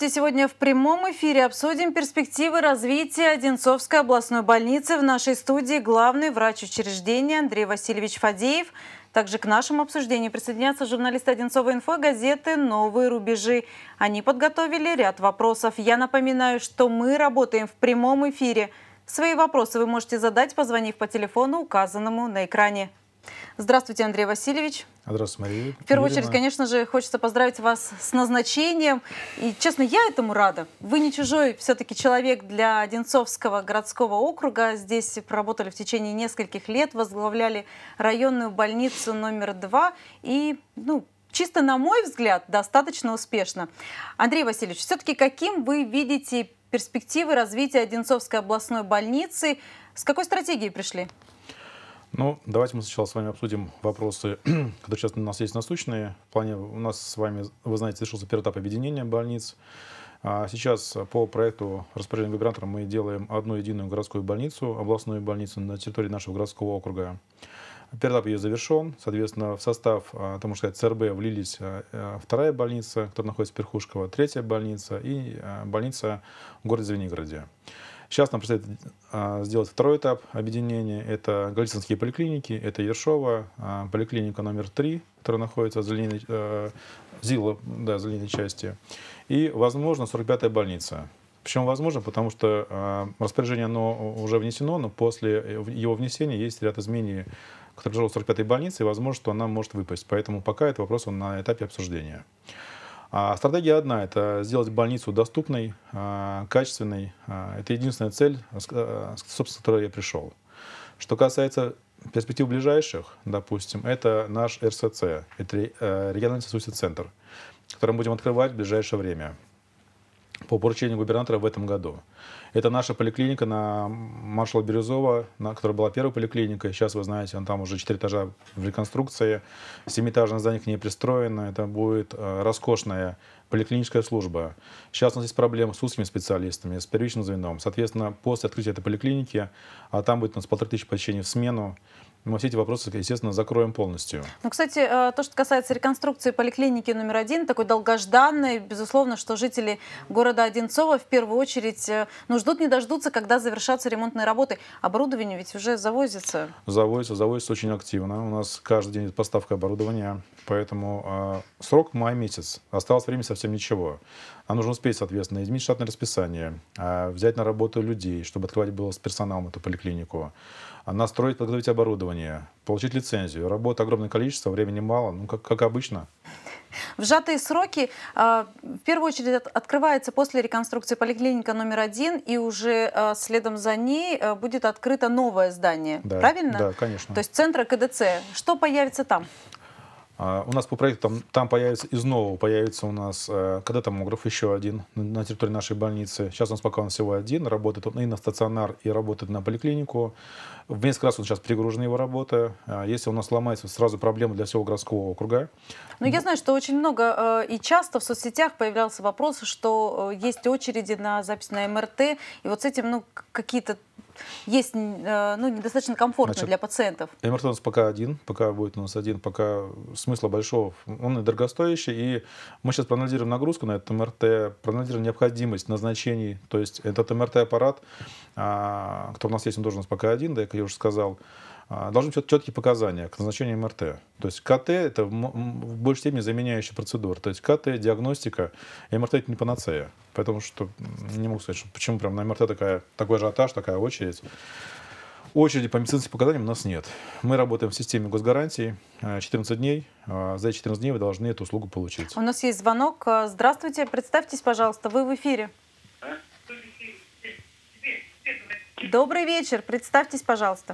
Здравствуйте! Сегодня в прямом эфире обсудим перспективы развития Одинцовской областной больницы. В нашей студии главный врач учреждения Андрей Васильевич Фадеев. Также к нашему обсуждению присоединятся журналисты Одинцовой инфо и газеты «Новые рубежи». Они подготовили ряд вопросов. Я напоминаю, что мы работаем в прямом эфире. Свои вопросы вы можете задать, позвонив по телефону, указанному на экране. Здравствуйте, Андрей Васильевич. Здравствуйте, Мария. В первую очередь, конечно же, хочется поздравить вас с назначением. И, честно, я этому рада. Вы не чужой все-таки человек для Одинцовского городского округа. Здесь проработали в течение нескольких лет, возглавляли районную больницу номер 2. И, чисто на мой взгляд, достаточно успешно. Андрей Васильевич, все-таки каким вы видите перспективы развития Одинцовской областной больницы? С какой стратегией пришли? Давайте мы сначала с вами обсудим вопросы, которые сейчас у нас есть насущные. В плане у нас с вами, вы знаете, завершился первый этап объединения больниц. Сейчас по проекту распоряжения губернатора мы делаем одну единую городскую больницу, областную больницу на территории нашего городского округа. Первый этап ее завершен. Соответственно, в состав, так можно сказать, ЦРБ влились вторая больница, которая находится в Перхушково, третья больница и больница в городе Звенигороде. Сейчас нам предстоит сделать второй этап объединения. Это Голицынские поликлиники, это Ершова, поликлиника номер 3, которая находится в зеленой части. И, возможно, 45-я больница. Почему возможно? Потому что распоряжение оно уже внесено, но после его внесения есть ряд изменений, которые пришел в 45-й больнице, и возможно, что она может выпасть. Поэтому пока это вопрос на этапе обсуждения. Стратегия одна – это сделать больницу доступной, качественной. Это единственная цель, собственно, с которой я пришел. Что касается перспектив ближайших, допустим, это наш РСЦ, это региональный сосудистый центр, который мы будем открывать в ближайшее время по поручению губернатора в этом году. Это наша поликлиника на маршала Бирюзова, которая была первой поликлиникой. Сейчас, вы знаете, там уже 4 этажа в реконструкции, 7-этажное здание к ней пристроено. Это будет роскошная поликлиническая служба. Сейчас у нас есть проблемы с узкими специалистами, с первичным звеном. Соответственно, после открытия этой поликлиники, там будет у нас 1500 посещений в смену, мы все эти вопросы, естественно, закроем полностью. Кстати, то, что касается реконструкции поликлиники номер 1, такой долгожданной, безусловно, что жители города Одинцово в первую очередь ждут не дождутся, когда завершатся ремонтные работы. Оборудование ведь уже завозится. Завозится очень активно. У нас каждый день поставка оборудования, поэтому срок май месяц. Осталось времени совсем ничего. Нам нужно успеть, соответственно, изменить штатное расписание, взять на работу людей, чтобы открывать было с персоналом эту поликлинику, настроить, подготовить оборудование, получить лицензию. Работы огромное количество, времени мало, как обычно. В сжатые сроки в первую очередь открывается после реконструкции поликлиника номер 1, и уже следом за ней будет открыто новое здание. Да, правильно? Да, конечно. То есть центра КДЦ. Что появится там? У нас по проекту там появится из нового, появится у нас КД-томограф еще один на территории нашей больницы. Сейчас у нас пока он всего один, работает он и на стационар, и работает на поликлинику. В несколько раз он сейчас перегружена его работа. Если у нас ломается, сразу проблема для всего городского округа. Я знаю, что очень много и часто в соцсетях появлялся вопрос, что есть очереди на запись на МРТ, и вот с этим какие-то есть недостаточно комфортно для пациентов. МРТ у нас пока будет у нас один, пока смысла большого, он и дорогостоящий, и мы сейчас проанализируем нагрузку на этот МРТ, проанализируем необходимость назначений, то есть этот МРТ-аппарат, который у нас есть, он должен у нас пока один, да, как я уже сказал, должны быть четкие показания к назначению МРТ. То есть КТ – это в большей степени заменяющая процедура. То есть КТ, диагностика, МРТ – это не панацея. Поэтому что не могу сказать, почему прям на МРТ такой ажиотаж, такая очередь. Очереди по медицинским показаниям у нас нет. Мы работаем в системе госгарантий 14 дней. За 14 дней вы должны эту услугу получить. У нас есть звонок. Здравствуйте, представьтесь, пожалуйста, вы в эфире. Добрый вечер, представьтесь, пожалуйста.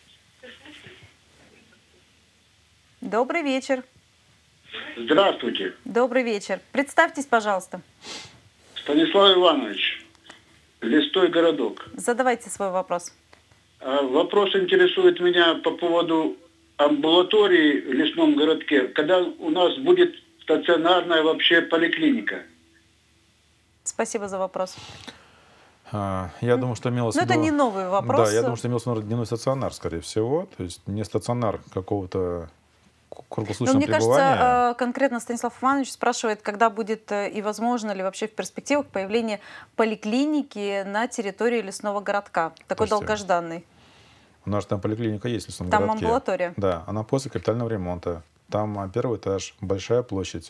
Добрый вечер. Здравствуйте. Добрый вечер. Представьтесь, пожалуйста. Станислав Иванович, Листой городок. Задавайте свой вопрос. Вопрос интересует меня по поводу амбулатории в Лесном городке. Когда у нас будет стационарная вообще поликлиника? Спасибо за вопрос. Я думаю, что имелось в виду... это не новый вопрос. Да, я думаю, что имелся в виду дневной стационар, скорее всего. То есть не стационар какого-то круглосуточного Мне пребывания. кажется, конкретно Станислав Иванович спрашивает, когда будет и возможно ли вообще в перспективах появление поликлиники на территории лесного городка, такой долгожданный. У нас там поликлиника есть в лесном там городке. Амбулатория. Да, она после капитального ремонта. Там первый этаж, большая площадь.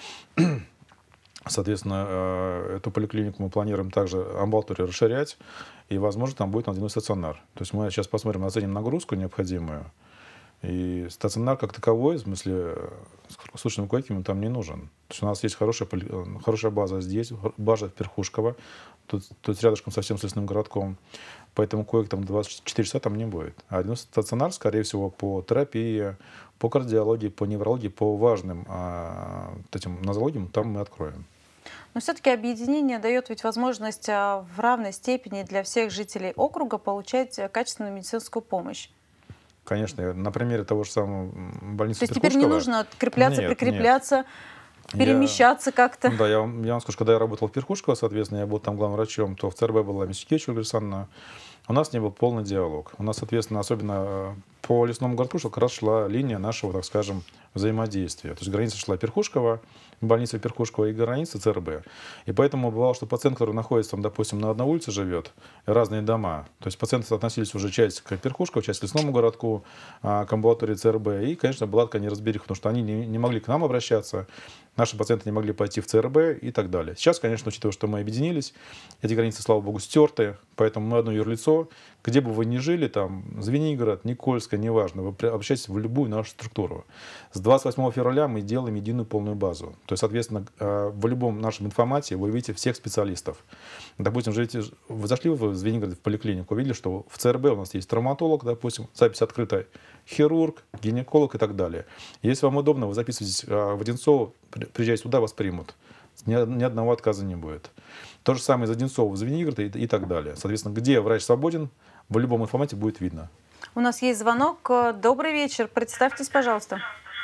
Соответственно, эту поликлинику мы планируем также амбулаторию расширять, и, возможно, там будет надвинуть стационар. То есть мы сейчас посмотрим, оценим нагрузку необходимую, и стационар как таковой, в смысле, с круглосуточными койками там не нужен. То есть у нас есть хорошая база здесь, база в Перхушково, тут рядышком совсем с лесным городком, поэтому коек там 24 часа там не будет. А один стационар, скорее всего, по терапии, по кардиологии, по неврологии, по важным этим нозологиям там мы откроем. Но все-таки объединение дает ведь возможность в равной степени для всех жителей округа получать качественную медицинскую помощь. Конечно, на примере того же самого больницы То есть Перхушкова. теперь не нужно открепляться, прикрепляться, перемещаться как-то. Да, я вам скажу, когда я работал в Перхушково, соответственно, я был там главным врачом, то в ЦРБ была Мисюкевич Ольга Александровна. У нас не был полный диалог. У нас, соответственно, особенно по лесному городку как раз шла линия нашего, так скажем, взаимодействия. То есть граница шла Перхушково, больница Перхушкова и граница ЦРБ. И поэтому бывало, что пациент, который находится, там, допустим, на одной улице живет, разные дома, то есть пациенты относились уже часть к Перхушкову, часть к лесному городку, к амбулатории ЦРБ. И, конечно, была такая неразбериха, потому что они не могли к нам обращаться, наши пациенты не могли пойти в ЦРБ и так далее. Сейчас, конечно, учитывая, что мы объединились, эти границы, слава богу, стерты, поэтому мы одно юрлицо. Где бы вы ни жили, там, Звенигород, Никольское, неважно, вы обращайтесь в любую нашу структуру. С 28 февраля мы делаем единую полную базу. То есть, соответственно, в любом нашем информате вы увидите всех специалистов. Допустим, вы зашли в Звенигород в поликлинику, увидели, что в ЦРБ у нас есть травматолог, допустим, запись открыта, хирург, гинеколог и так далее. Если вам удобно, вы записываетесь в Одинцово, приезжайте сюда, вас примут. Ни одного отказа не будет. То же самое из Одинцова в Звенигород и так далее. Соответственно, где врач свободен, в любом информате будет видно. У нас есть звонок. Добрый вечер. Представьтесь, пожалуйста.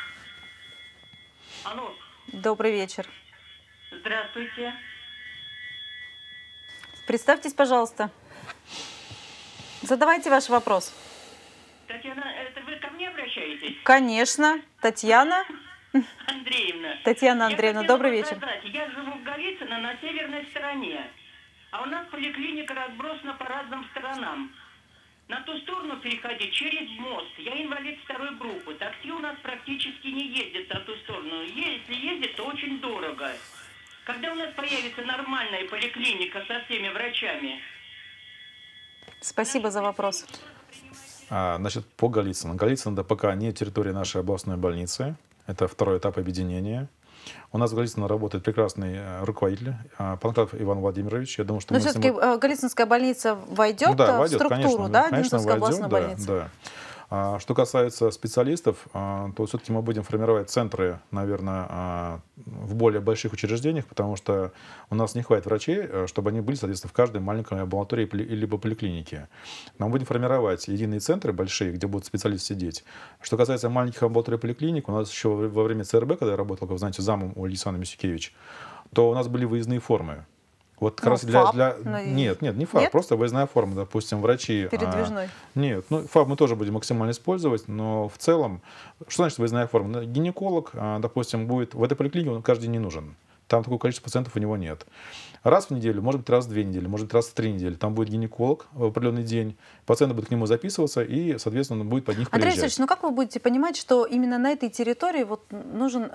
Алло. Добрый вечер. Здравствуйте. Представьтесь, пожалуйста. Задавайте ваш вопрос. Татьяна, это вы ко мне обращаетесь? Конечно. Татьяна Андреевна. Татьяна Андреевна, добрый вечер. Я живу в Голицыно на северной стороне, а у нас поликлиника разбросана по разным сторонам. На ту сторону переходить через мост. Я инвалид второй группы. Такси у нас практически не ездит на ту сторону. Если ездит, то очень дорого. Когда у нас появится нормальная поликлиника со всеми врачами? Спасибо за вопрос. Значит, по Голицыно. Голицыно, да, пока не территория нашей областной больницы. Это второй этап объединения. У нас в Голицыно работает прекрасный руководитель Панкратов Иван Владимирович. Я думаю, что но все-таки Голицынская больница войдет, в структуру, конечно, да, конечно, Одинцовской областной больницы? Да. Что касается специалистов, то все-таки мы будем формировать центры, наверное, в более больших учреждениях, потому что у нас не хватит врачей, чтобы они были, соответственно, в каждой маленькой амбулатории либо поликлинике. Но мы будем формировать единые центры большие, где будут специалисты сидеть. Что касается маленьких амбулаторий и поликлиник, у нас еще во время ЦРБ, когда я работал, как вы знаете, замом у Александра Мисюкевич, то у нас были выездные формы. Вот как раз Нет, не ФАП, нет? Просто выездная форма, допустим, врачи... Передвижной? Нет, ФАП мы тоже будем максимально использовать, но в целом, что значит выездная форма? Гинеколог, допустим, будет в этой поликлинике, он каждый день не нужен. Там такое количество пациентов у него нет. Раз в неделю, может быть, раз в 2 недели, может быть, раз в 3 недели. Там будет гинеколог в определенный день, пациенты будут к нему записываться, и, соответственно, он будет под них приезжать. Андрей Алексеевич, ну как вы будете понимать, что именно на этой территории вот нужен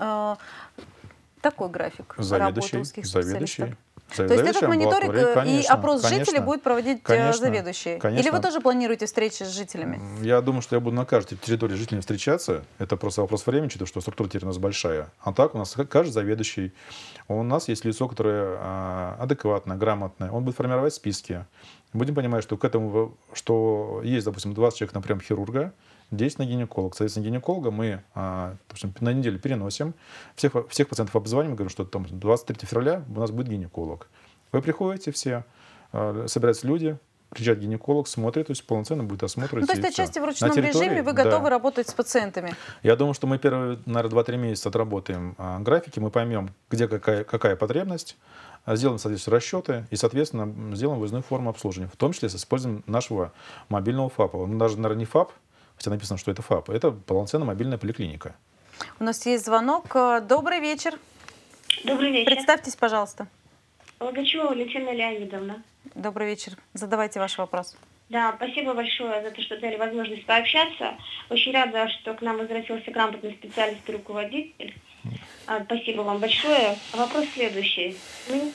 такой график работы узких специалистов? То есть этот мониторинг и опрос жителей будет проводить заведующие? Конечно. Или вы тоже планируете встречи с жителями? Я думаю, что я буду на каждой территории с жителями встречаться. Это просто вопрос времени, учитывая, что структура теперь у нас большая. А так у нас каждый заведующий. У нас есть лицо, которое адекватное, грамотное. Он будет формировать списки. Будем понимать, что к этому, что есть, допустим, 20 человек на прием хирурга, 10 на гинеколог. Соответственно, гинеколога мы допустим, на неделю переносим. Всех пациентов обзваниваем, говорим, что там 23 февраля у нас будет гинеколог. Вы приходите все, собираются люди, приезжает гинеколог, смотрит, то есть полноценно будет осмотр. Ну, то есть отчасти в ручном режиме вы готовы работать с пациентами? Я думаю, что мы первые, наверное, 2-3 месяца отработаем графики, мы поймем, где какая потребность, сделаем, соответственно, расчеты и, соответственно, сделаем выездную форму обслуживания, в том числе с использованием нашего мобильного ФАПа. Он даже, наверное, не ФАП, хотя написано, что это ФАП, это полноценная мобильная поликлиника. У нас есть звонок. Добрый вечер. Добрый вечер. Представьтесь, пожалуйста. Логачева Валентина Леонидовна. Добрый вечер. Задавайте ваш вопрос. Да, спасибо большое за то, что дали возможность пообщаться. Очень рада, что к нам возвратился грамотный специалист и руководитель. Спасибо вам большое. Вопрос следующий. Мы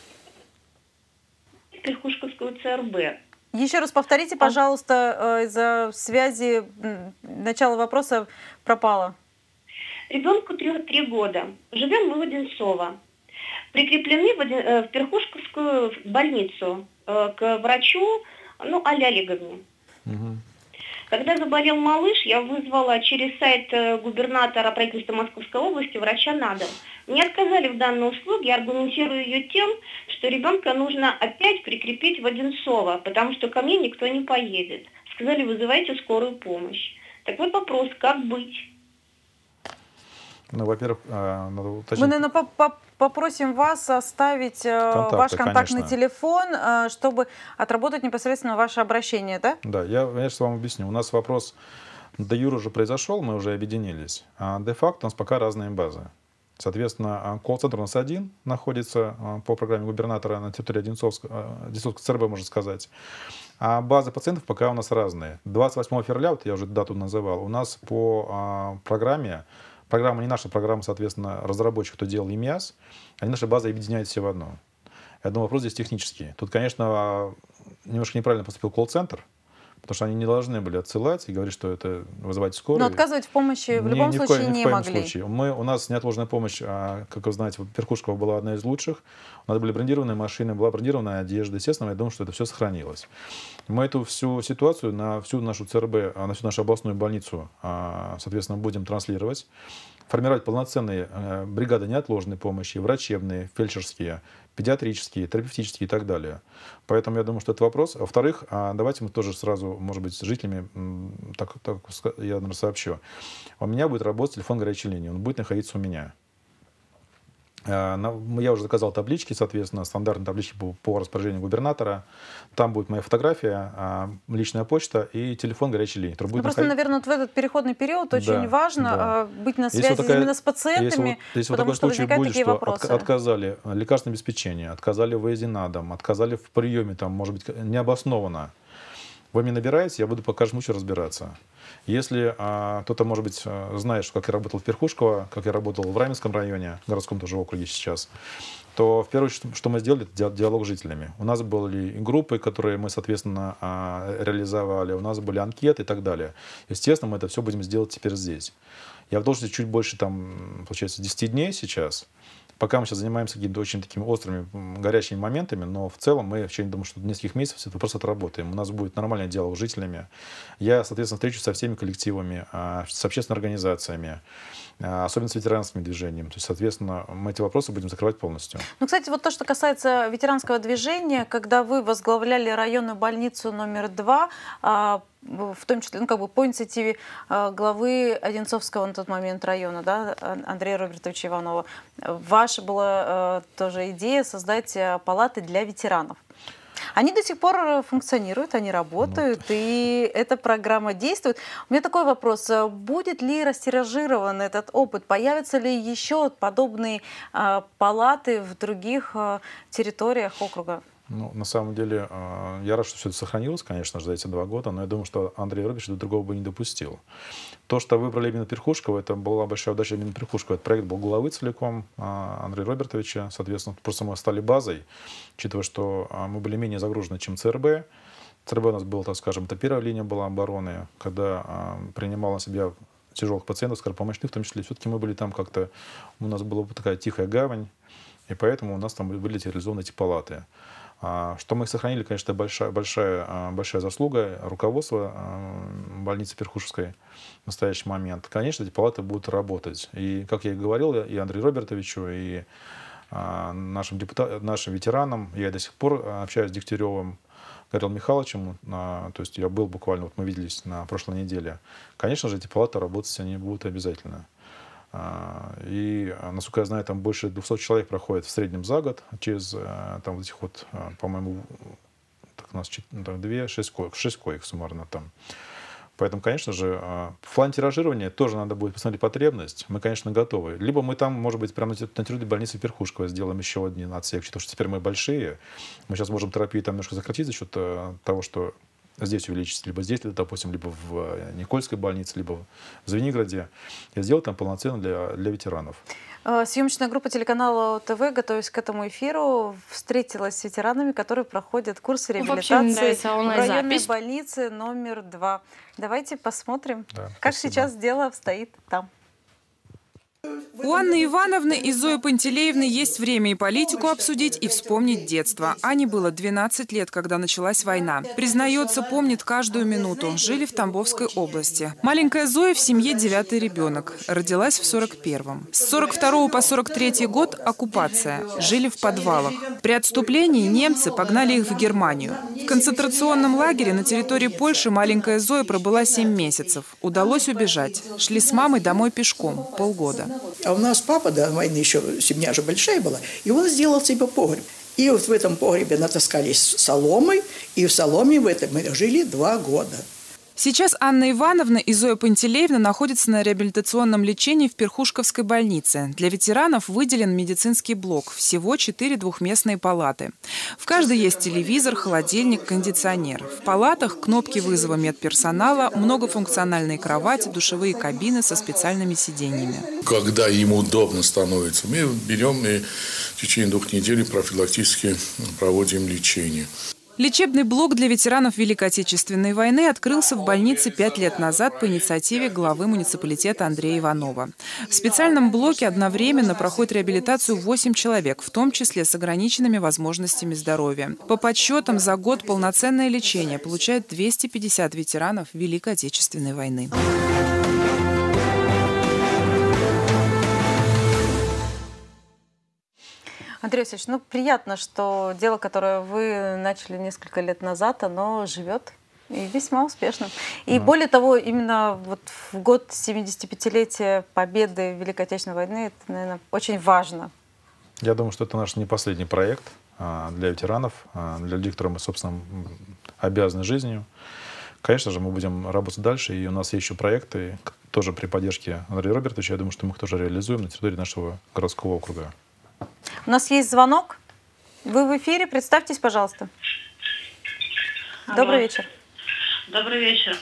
Перхушковскую ЦРБ. Еще раз повторите, пожалуйста, из-за связи начало вопроса пропало. Ребенку 3 года. Живем мы в Одинцово. Прикреплены в Перхушковскую больницу к врачу, Алле Олеговне. Угу. Когда заболел малыш, я вызвала через сайт губернатора правительства Московской области врача на дом. Мне отказали в данной услуге, аргументируя ее тем, что ребенка нужно опять прикрепить в Одинцово, потому что ко мне никто не поедет. Сказали, вызывайте скорую помощь. Так вот вопрос, как быть? Во-первых, надо уточнить. Мы, наверное, попросим вас оставить ваш контактный телефон, чтобы отработать непосредственно ваше обращение, да? Да, я сейчас вам объясню. У нас вопрос де юре уже произошел, мы уже объединились. А де-факто у нас пока разные базы. Соответственно, колл-центр у нас один находится по программе губернатора на территории Одинцовской ЦРБ, можно сказать. А базы пациентов пока у нас разные. 28 февраля, вот я уже дату называл, у нас по программа не наша программа, соответственно, разработчик, кто делал ИМИАС, они наши базы объединяют все в одну. Я думаю, вопрос здесь технический. Тут, конечно, немножко неправильно поступил колл-центр, потому что они не должны были отсылать и говорить, что это вызывать скорую. Но отказывать в помощи в любом случае не могли. У нас неотложная помощь, как вы знаете, Перхушкова была одна из лучших. У нас были брендированные машины, была брендированная одежда. Естественно, я думаю, что это все сохранилось. Мы эту всю ситуацию на всю нашу ЦРБ, на всю нашу областную больницу, соответственно, будем транслировать. Формировать полноценные бригады неотложной помощи, врачебные, фельдшерские, педиатрические, терапевтические и так далее. Поэтому я думаю, что это вопрос. Во-вторых, давайте мы тоже сразу, может быть, с жителями, так я, наверное, сообщу. У меня будет работать телефон горячей линии, он будет находиться у меня. Я уже заказал таблички, соответственно, стандартные таблички по распоряжению губернатора. Там будет моя фотография, личная почта и телефон горячей линии. Просто, наверное, в этот переходный период очень важно быть на связи именно с пациентами, если потому что возникают такие вопросы. Отказали лекарственное обеспечение, отказали в выезде на дом, отказали в приеме, там, может быть, необоснованно. Вы меня набираете, я буду по каждому случаю разбираться. Если кто-то, может быть, знает, как я работал в Перхушково, как я работал в Раменском районе, городском тоже округе сейчас, то в первую очередь, что мы сделали, это диалог с жителями. У нас были группы, которые мы, соответственно, реализовали, у нас были анкеты и так далее. Естественно, мы это все будем делать теперь здесь. Я в должности чуть больше, получается, 10 дней сейчас. Пока мы сейчас занимаемся какими-то очень такими острыми, горячими моментами, но в целом мы в течение, думаю, что нескольких месяцев этот вопрос отработаем. У нас будет нормальный диалог с жителями. Я, соответственно, встречусь со всеми коллективами, с общественными организациями, особенно с ветеранским движением. То есть, соответственно, мы эти вопросы будем закрывать полностью. Ну, кстати, вот то, что касается ветеранского движения, когда вы возглавляли районную больницу номер 2, в том числе, по инициативе главы Одинцовского на тот момент района, да, Андрея Робертовича Иванова, ваша была тоже идея создать палаты для ветеранов. Они до сих пор функционируют, они работают, и эта программа действует. У меня такой вопрос. Будет ли растиражирован этот опыт? Появятся ли еще подобные палаты в других территориях округа? На самом деле, я рад, что все это сохранилось, конечно же, за эти 2 года, но я думаю, что Андрей Робертович до другого бы не допустил. То, что выбрали именно Перхушково, это была большая удача именно Перхушково. Этот проект был главы целиком Андрея Робертовича, соответственно, просто мы стали базой, учитывая, что мы были менее загружены, чем ЦРБ. ЦРБ у нас был, так скажем, это первая линия была обороны, когда принимала на себя тяжелых пациентов, скоропомощных, в том числе, все-таки мы были там как-то, у нас была такая тихая гавань, и поэтому у нас там были реализованы эти палаты. Что мы их сохранили, конечно, большая заслуга руководства больницы Перхушевской в настоящий момент. Конечно, эти палаты будут работать. И, как я и говорил, и Андрею Робертовичу, и нашим ветеранам, я до сих пор общаюсь с Дегтяревым Гаврилом Михайловичем, то есть я был буквально, вот мы виделись на прошлой неделе. Конечно же, эти палаты работать, они будут обязательно. И, насколько я знаю, там больше 200 человек проходит в среднем за год через там вот этих вот, по-моему, у нас 6 коек суммарно там. Поэтому, конечно же, в плане тиражирования тоже надо будет посмотреть потребность. Мы, конечно, готовы. Либо мы там, может быть, прямо на территории больницы Перхушково сделаем еще один отсек, потому что теперь мы большие. Мы сейчас можем терапию там немножко сократить за счет того, что здесь увеличить, либо здесь, допустим, либо в Никольской больнице, либо в Звенигороде, и сделать там полноценно для ветеранов. Съемочная группа телеканала ОТВ, готовясь к этому эфиру, встретилась с ветеранами, которые проходят курсы реабилитации в районной больнице номер 2. Давайте посмотрим, как сейчас дело обстоит там. У Анны Ивановны и Зои Пантелеевны есть время и политику обсудить, и вспомнить детство. Ане было 12 лет, когда началась война. Признается, помнит каждую минуту. Жили в Тамбовской области. Маленькая Зоя в семье 9-й ребенок. Родилась в 41-м. С 42 по 43 год – оккупация. Жили в подвалах. При отступлении немцы погнали их в Германию. В концентрационном лагере на территории Польши маленькая Зоя пробыла 7 месяцев. Удалось убежать. Шли с мамой домой пешком полгода. А у нас папа до войны еще, семья же большая была, и он сделал себе погреб. И вот в этом погребе натаскались соломой, и в соломе в этом мы жили 2 года. Сейчас Анна Ивановна и Зоя Пантелеевна находятся на реабилитационном лечении в Перхушковской больнице. Для ветеранов выделен медицинский блок. Всего 4 двухместные палаты. В каждой есть телевизор, холодильник, кондиционер. В палатах кнопки вызова медперсонала, многофункциональные кровати, душевые кабины со специальными сиденьями. Когда им удобно становится, мы берем и в течение 2 недель профилактически проводим лечение. Лечебный блок для ветеранов Великой Отечественной войны открылся в больнице 5 лет назад по инициативе главы муниципалитета Андрея Иванова. В специальном блоке одновременно проходит реабилитацию 8 человек, в том числе с ограниченными возможностями здоровья. По подсчетам, за год полноценное лечение получают 250 ветеранов Великой Отечественной войны. Андрей Васильевич, ну приятно, что дело, которое вы начали несколько лет назад, оно живет и весьма успешно. И более того, именно вот в год 75-летия победы в Великой Отечественной войны, это, наверное, очень важно. Я думаю, что это наш не последний проект для ветеранов, для людей, которым мы, собственно, обязаны жизнью. Конечно же, мы будем работать дальше, и у нас есть еще проекты, тоже при поддержке Андрея Робертовича. Я думаю, что мы их тоже реализуем на территории нашего городского округа. У нас есть звонок. Вы в эфире. Представьтесь, пожалуйста. Алло. Добрый вечер. Добрый вечер.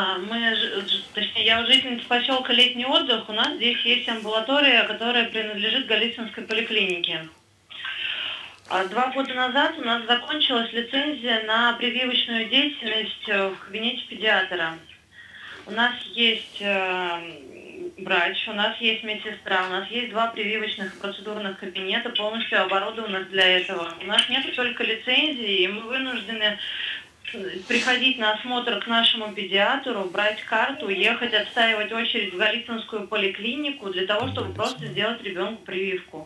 Я жительница поселка Летний отдых. У нас здесь есть амбулатория, которая принадлежит Голицынской поликлинике. 2 года назад у нас закончилась лицензия на прививочную деятельность в кабинете педиатра. У нас есть врач, у нас есть медсестра, у нас есть 2 прививочных процедурных кабинета, полностью оборудованных для этого. У нас нет только лицензии, и мы вынуждены приходить на осмотр к нашему педиатру, брать карту, ехать отстаивать очередь в Голицынскую поликлинику для того, чтобы просто сделать ребенку прививку.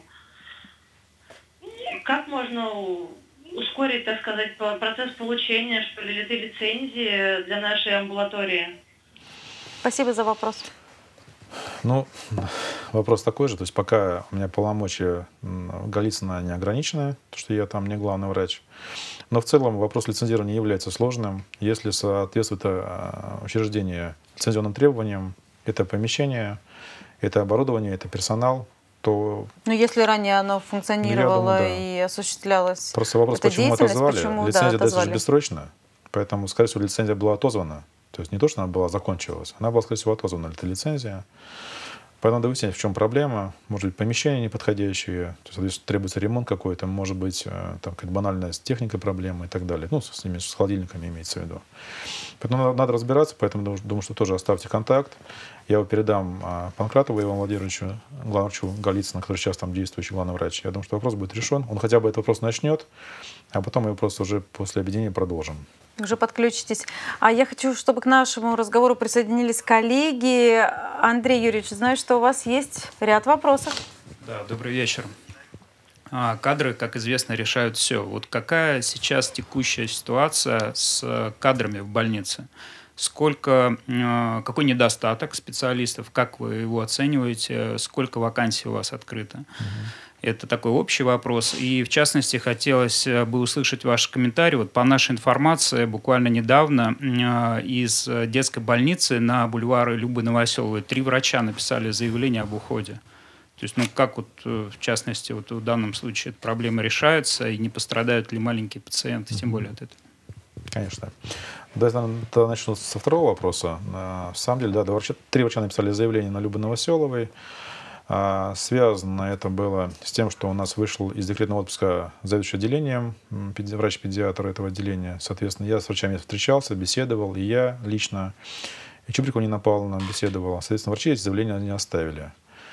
Как можно ускорить, так сказать, процесс получения, что ли, этой лицензии для нашей амбулатории? Спасибо за вопрос. Ну, вопрос такой же. То есть пока у меня полномочия Голицына не ограничены, потому что я там не главный врач. Но в целом вопрос лицензирования не является сложным. Если соответствует учреждение лицензионным требованиям, это помещение, это оборудование, это персонал, то... Но если ранее оно функционировало, думаю, да. И осуществлялось... Просто вопрос, почему отозвали? Лицензия дается же бессрочно, поэтому, скорее всего, лицензия была отозвана. То есть не то, что она была закончилась, она была, скорее всего, отозвана, эта лицензия. Поэтому надо выяснить, в чем проблема. Может быть, помещения неподходящие, то есть, соответственно, требуется ремонт какой-то, может быть, там какая-то банальная с техникой проблема и так далее. Ну, с холодильниками имеется в виду. Поэтому надо разбираться, поэтому думаю, что тоже оставьте контакт. Я его передам Панкратову Ивану Владимировичу, главному врачу Голицына, который сейчас там действующий главный врач. Я думаю, что вопрос будет решен. Он хотя бы этот вопрос начнет, а потом мы его просто уже после объединения продолжим. Уже подключитесь. А я хочу, чтобы к нашему разговору присоединились коллеги. Андрей Юрьевич, знаю, что у вас есть ряд вопросов. Да, добрый вечер. Кадры, как известно, решают все. Вот какая сейчас текущая ситуация с кадрами в больнице? Какой недостаток специалистов, как вы его оцениваете, сколько вакансий у вас открыто? Это такой общий вопрос. И, в частности, хотелось бы услышать ваш комментарий. Вот по нашей информации, буквально недавно из детской больницы на бульваре Любы Новоселовой 3 врача написали заявление об уходе. То есть, ну, как вот, в частности, вот в данном случае эта проблема решается, и не пострадают ли маленькие пациенты, тем более от этого? Конечно. Давайте начну со второго вопроса. На самом деле, да, 3 врача написали заявление на Любы Новоселовой. Связано это было с тем, что у нас вышел из декретного отпуска заведующий отделением, врач-педиатр этого отделения. Соответственно, я с врачами встречался, беседовал, и я лично, и Чубрикова Нина Павловна беседовала. Соответственно, врачи эти заявления не оставили.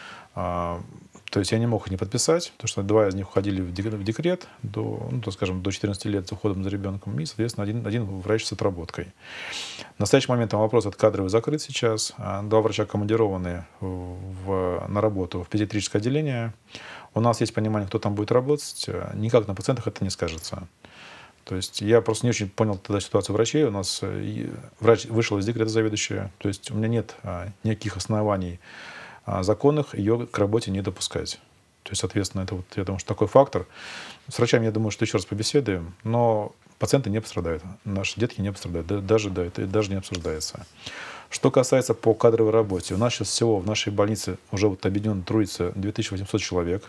То есть я не мог их не подписать, потому что 2 из них уходили в декрет до 14 лет с уходом за ребенком, и, соответственно, один врач с отработкой. В настоящий момент вопрос этот кадровый закрыт сейчас. 2 врача командированы на работу в педиатрическое отделение. У нас есть понимание, кто там будет работать. Никак на пациентах это не скажется. То есть я просто не очень понял тогда ситуацию врачей. У нас врач вышел из декрета заведующая. То есть у меня нет никаких оснований законных ее к работе не допускать. То есть, соответственно, это вот, я думаю, что такой фактор. С врачами, я думаю, что еще раз побеседуем, но пациенты не пострадают, наши детки не пострадают, это даже не обсуждается. Что касается по кадровой работе, у нас сейчас всего в нашей больнице уже вот объединенно трудится 2800 человек.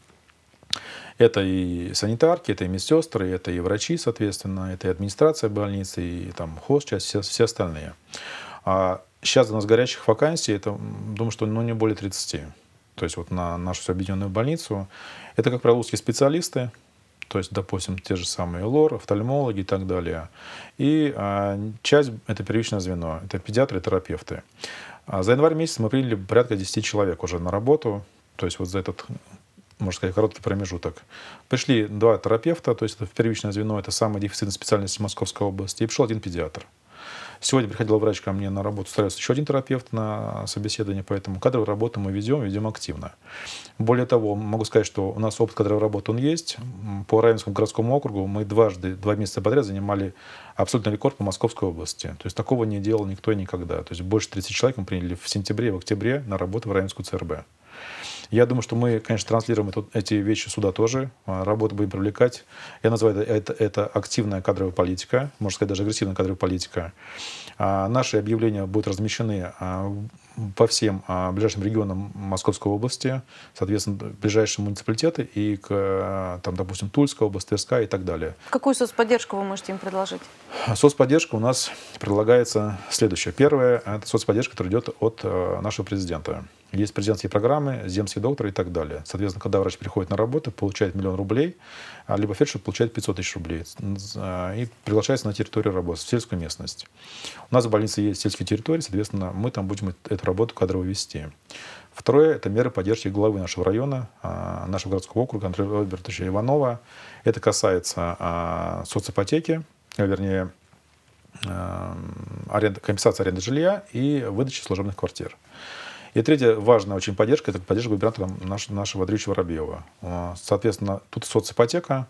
Это и санитарки, это и медсестры, это и врачи, соответственно, это и администрация больницы, и там хозчасть, все остальные. Сейчас у нас горячих вакансий, это, думаю, что не более 30. То есть вот на нашу всю объединенную больницу. Это, как правило, узкие специалисты, то есть, допустим, те же самые лор, офтальмологи и так далее. И часть – это первичное звено, это педиатры и терапевты. За январь месяц мы приняли порядка 10 человек уже на работу, то есть вот за этот, можно сказать, короткий промежуток. Пришли 2 терапевта, то есть это первичное звено, это самая дефицитная специальность Московской области, и пришел 1 педиатр. Сегодня приходил врач ко мне на работу, устраивается еще 1 терапевт на собеседование, поэтому кадровую работу мы ведем активно. Более того, могу сказать, что у нас опыт кадровой работы он есть. По Раменскому городскому округу мы 2 месяца подряд занимали абсолютный рекорд по Московской области. То есть такого не делал никто и никогда. То есть больше 30 человек мы приняли в сентябре и в октябре на работу в Раменскую ЦРБ. Я думаю, что мы, конечно, транслируем эти вещи сюда тоже, работу будем привлекать. Я называю это активная кадровая политика, можно сказать, даже агрессивная кадровая политика. Наши объявления будут размещены по всем ближайшим регионам Московской области, соответственно, ближайшие муниципалитеты и, там, допустим, Тульская область, Тверская и так далее. Какую соцподдержку вы можете им предложить? Соцподдержка у нас предлагается следующее. Первое – это соцподдержка, которая идет от нашего президента. Есть президентские программы, земские докторы и так далее. Соответственно, когда врач приходит на работу, получает 1 000 000 рублей, либо фельдшер получает 500 000 рублей и приглашается на территорию работы, в сельскую местность. У нас в больнице есть сельские территории, соответственно, мы там будем эту работу кадрово вести. Второе – это меры поддержки главы нашего района, нашего городского округа Андрея Робертовича Иванова. Это касается соципотеки, вернее, компенсации аренды жилья и выдачи служебных квартир. И третья важная очень поддержка – это поддержка губернатора нашего Андрея Воробьева. Соответственно, тут соципотека,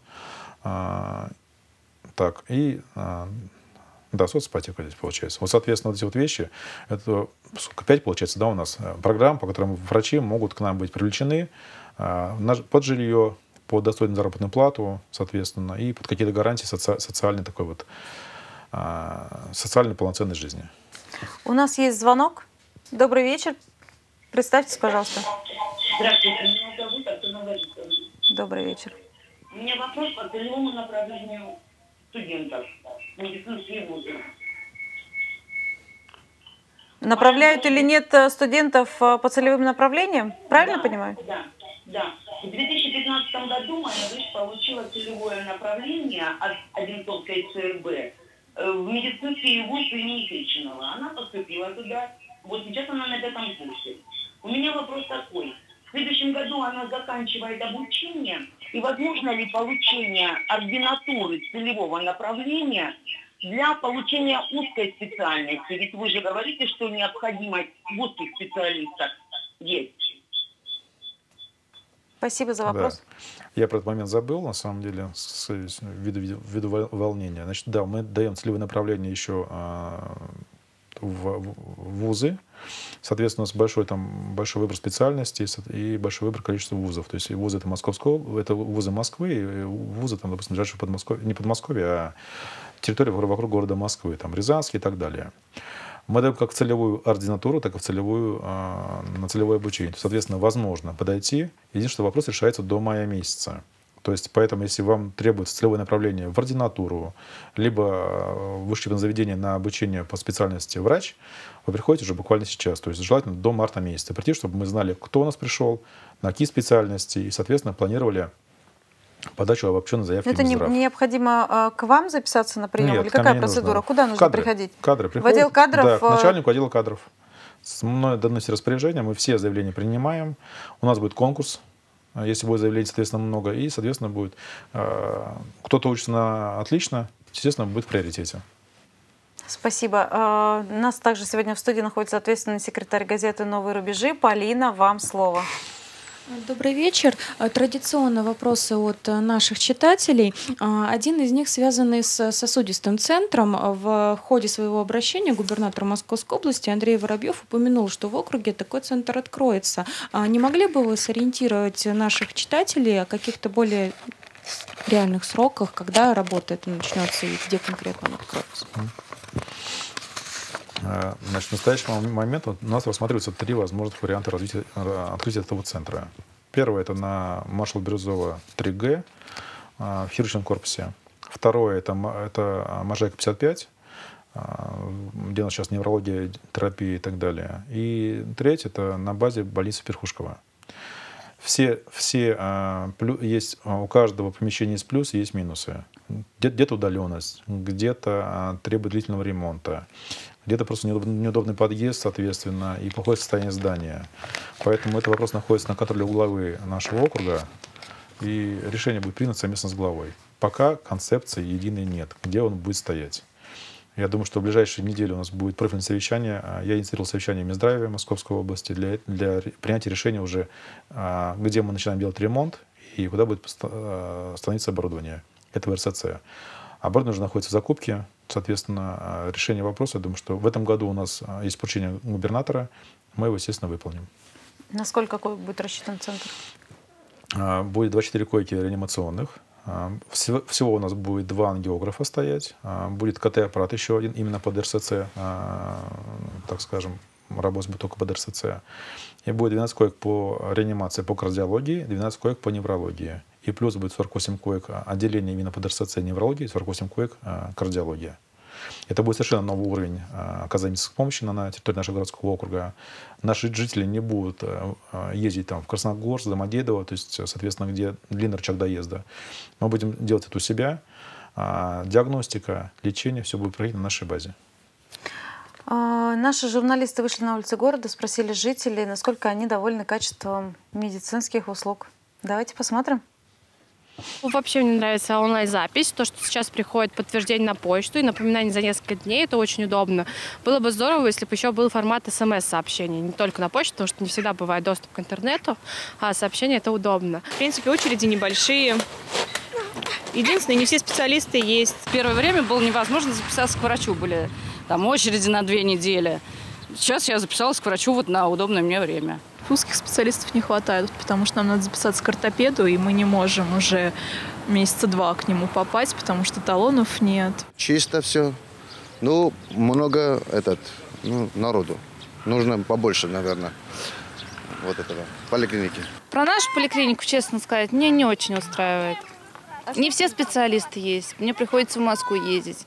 соципотека здесь получается. Вот, соответственно, вот эти вот вещи, это 5 получается, да, у нас программ, по которым врачи могут к нам быть привлечены под жилье, под достойную заработную плату, соответственно, и под какие-то гарантии социальной такой вот социальной полноценной жизни. У нас есть звонок. Добрый вечер. Представьтесь, пожалуйста. Здравствуйте, меня зовут Артур Борисовна. Добрый вечер. У меня вопрос по целевому направлению студентов медицинские вузы. Направляют или нет студентов по целевым направлениям? Правильно понимаю? Да. В 2015 году моя дочь получила целевое направление от Одинцовской ЦРБ в медицинский вуз имени Кричинова. Она поступила туда. Вот сейчас она на 5-м курсе. У меня вопрос такой. В следующем году она заканчивает обучение. И возможно ли получение ординатуры целевого направления для получения узкой специальности? Ведь вы же говорите, что необходимость в узких специалистах есть. Спасибо за вопрос. Да. Я про этот момент забыл, на самом деле, ввиду волнения. Значит, да, мы даем целевое направление еще в вузы. Соответственно, у нас большой выбор специальностей и большой выбор количества вузов. То есть вузы это это вузы Москвы, и вузы, там, допустим, ближайшие не Подмосковье, а территория вокруг города Москвы, там, Рязанский и так далее. Мы даем как целевую ординатуру, так и на целевое обучение. Соответственно, возможно подойти. Единственный вопрос решается до мая месяца. То есть, поэтому, если вам требуется целевое направление в ординатуру, либо в высшее учебное заведение на обучение по специальности врач, вы приходите уже буквально сейчас. То есть, желательно до марта месяца прийти, чтобы мы знали, кто у нас пришел, на какие специальности, и, соответственно, планировали подачу обобщенной заявки в Минздрав. Это необходимо к вам записаться на прием? Нет, или какая процедура? Нужно. Куда нужно приходить? Кадры приходят. В отдел кадров? Да, к начальнику отдела кадров. С мной даны все распоряжения, мы все заявления принимаем. У нас будет конкурс. Если будет заявлений, соответственно, много, и, соответственно, будет кто-то учится отлично, естественно, будет в приоритете. Спасибо. У нас также сегодня в студии находится ответственный секретарь газеты «Новые рубежи». Полина, вам слово. Добрый вечер. Традиционно вопросы от наших читателей. Один из них связанный с сосудистым центром. В ходе своего обращения губернатор Московской области Андрей Воробьев упомянул, что в округе такой центр откроется. Не могли бы вы сориентировать наших читателей о каких-то более реальных сроках, когда работа эта начнется и где конкретно он откроется? Значит, в настоящий момент у нас рассматриваются 3 возможных варианта открытия этого центра. Первое — это на маршала Бирюзова 3Г в хирургическом корпусе. Второе — это Можайка 55, где у нас сейчас неврология, терапия и так далее. И третье — это на базе больницы Перхушкова. Есть, у каждого помещения есть плюсы, есть минусы. Где-то удаленность, где-то требует длительного ремонта, где-то просто неудобный подъезд, соответственно, и плохое состояние здания. Поэтому этот вопрос находится на контроле у главы нашего округа, и решение будет принято совместно с главой. Пока концепции единой нет, где он будет стоять. Я думаю, что в ближайшие недели у нас будет профильное совещание. Я инициировал совещание в Минздраве Московской области для принятия решения уже, где мы начинаем делать ремонт и куда будет становиться оборудование. Это в РСЦ. Оборудование уже находится в закупке. Соответственно, решение вопроса, я думаю, что в этом году у нас есть поручение губернатора. Мы его, естественно, выполним. Насколько какой будет рассчитан центр? Будет 24 койки реанимационных. Всего у нас будет 2 ангиографа стоять. Будет КТ-аппарат еще один, именно под РСЦ. Так скажем, работать будет только под РСЦ. И будет 12 коек по реанимации, по кардиологии, 12 коек по неврологии. И плюс будет 48 коек отделения именно под РСЦ неврологии, 48 коек кардиология. Это будет совершенно новый уровень оказания медицинской помощи на территории нашего городского округа. Наши жители не будут ездить там в Красногорск, Домодедово, то есть, соответственно, где длинный рычаг доезда. Мы будем делать это у себя. Диагностика, лечение, все будет проходить на нашей базе. Наши журналисты вышли на улицы города, спросили жителей, насколько они довольны качеством медицинских услуг. Давайте посмотрим. Вообще мне нравится онлайн-запись, то, что сейчас приходит подтверждение на почту и напоминание за несколько дней, это очень удобно. Было бы здорово, если бы еще был формат СМС-сообщений, не только на почту, потому что не всегда бывает доступ к интернету, а сообщения это удобно. В принципе, очереди небольшие. Единственное, не все специалисты есть. В первое время было невозможно записаться к врачу, были там очереди на 2 недели. Сейчас я записалась к врачу вот на удобное мне время. Узких специалистов не хватает, потому что нам надо записаться к ортопеду, и мы не можем уже месяца 2 к нему попасть, потому что талонов нет. Чисто все. Ну, много народу. Нужно побольше, наверное, вот этого поликлиники. Про нашу поликлинику, честно сказать, меня не очень устраивает. Не все специалисты есть. Мне приходится в Москву ездить.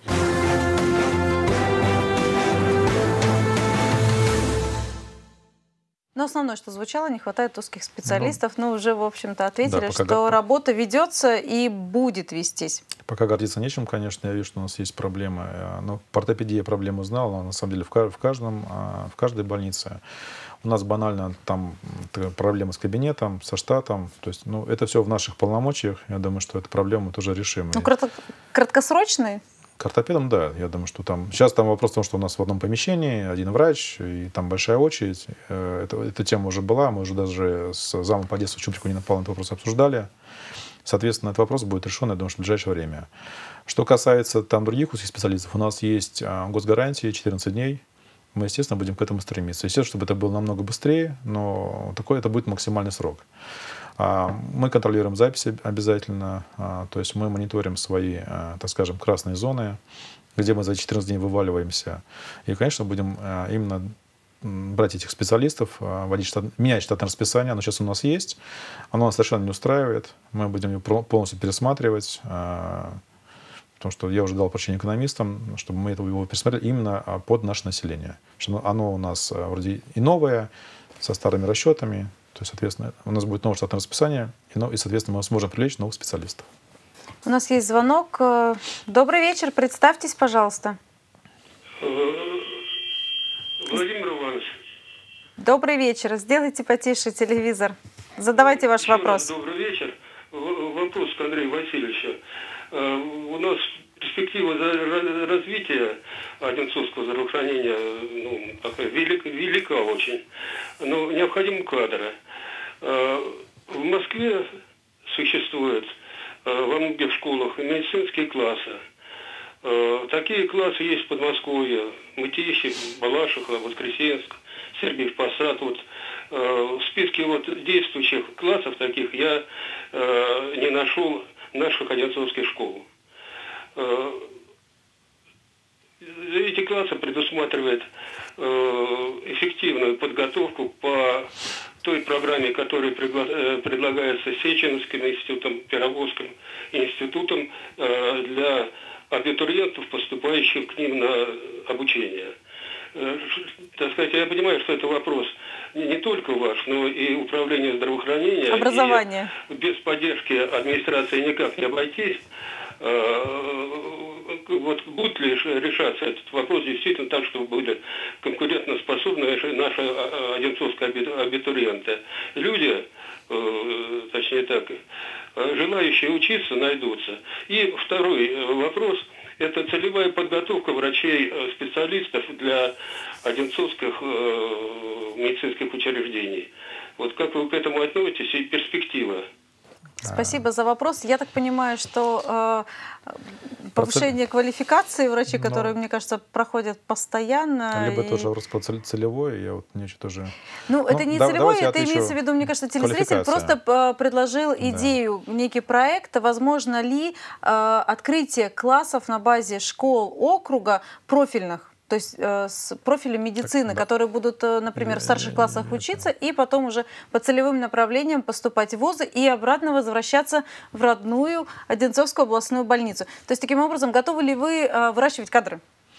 Но основное, что звучало, не хватает узких специалистов. Ну, уже, в общем-то, ответили, что работа ведется и будет вестись. Пока гордиться нечем, конечно. Я вижу, что у нас есть проблемы. Но по ортопедии я проблему знал, но на самом деле в каждой больнице. У нас банально там проблемы с кабинетом, со штатом. То есть, это все в наших полномочиях. Я думаю, что эту проблему тоже решим. Ну, краткосрочные? К ортопедам, да. Я думаю, что там... Сейчас там вопрос в том, что у нас в одном помещении один врач, и там большая очередь. Эта тема уже была. Мы уже даже с замом по детству Чуприку Нина Павловна этот вопрос обсуждали. Соответственно, этот вопрос будет решен, я думаю, что в ближайшее время. Что касается там других узких специалистов, у нас есть госгарантии 14 дней. мы, естественно, будем к этому стремиться. Естественно, чтобы это было намного быстрее, но такой это будет максимальный срок. Мы контролируем записи обязательно, то есть мы мониторим свои, так скажем, красные зоны, где мы за 14 дней вываливаемся. И, конечно, будем именно брать этих специалистов, менять штатное расписание. Оно сейчас у нас есть, оно нас совершенно не устраивает. Мы будем его полностью пересматривать, потому что я уже дал поручение экономистам, чтобы мы его пересмотрели именно под наше население. Что оно у нас вроде и новое, со старыми расчетами. То есть, соответственно, у нас будет новое штатное расписание, и, соответственно, мы сможем привлечь новых специалистов. У нас есть звонок. Добрый вечер. Представьтесь, пожалуйста. Владимир Иванович. Добрый вечер. Сделайте потише телевизор. Задавайте ваш вопрос. Добрый вечер. Вопрос к Андрею Васильевичу. У нас перспектива развития одинцовского здравоохранения такая велика очень. Но необходимы кадры. В Москве существуют во многих школах медицинские классы. Такие классы есть в Подмосковье, Мытищи, Балашиха, Воскресенск, Сергиев Посад. В списке действующих классов таких я не нашел наших одинцовских школ. Эти классы предусматривают эффективную подготовку по той программе, которая предлагается Сеченовским институтом, Пироговским институтом для абитуриентов, поступающих к ним на обучение. Так сказать, я понимаю, что это вопрос не только ваш, но и управление здравоохранения. Образование. И без поддержки администрации никак не обойтись. Будет ли решаться этот вопрос действительно так, чтобы были конкурентоспособны наши одинцовские абитуриенты? Люди, точнее так, желающие учиться найдутся. И второй вопрос – это целевая подготовка врачей-специалистов для одинцовских медицинских учреждений. Как вы к этому относитесь и перспектива? Спасибо за вопрос. Я так понимаю, что повышение квалификации врачей, которые, мне кажется, проходят постоянно. Либо тоже вопрос по целевой, я не тоже... это не целевой, это имеется в виду, мне кажется, телезритель просто предложил идею, некий проект. Возможно ли открытие классов на базе школ округа профильных? То есть с профилем медицины, которые будут, например, в старших классах учиться и потом уже по целевым направлениям поступать в вузы и обратно возвращаться в родную Одинцовскую областную больницу. То есть таким образом, готовы ли вы выращивать кадры?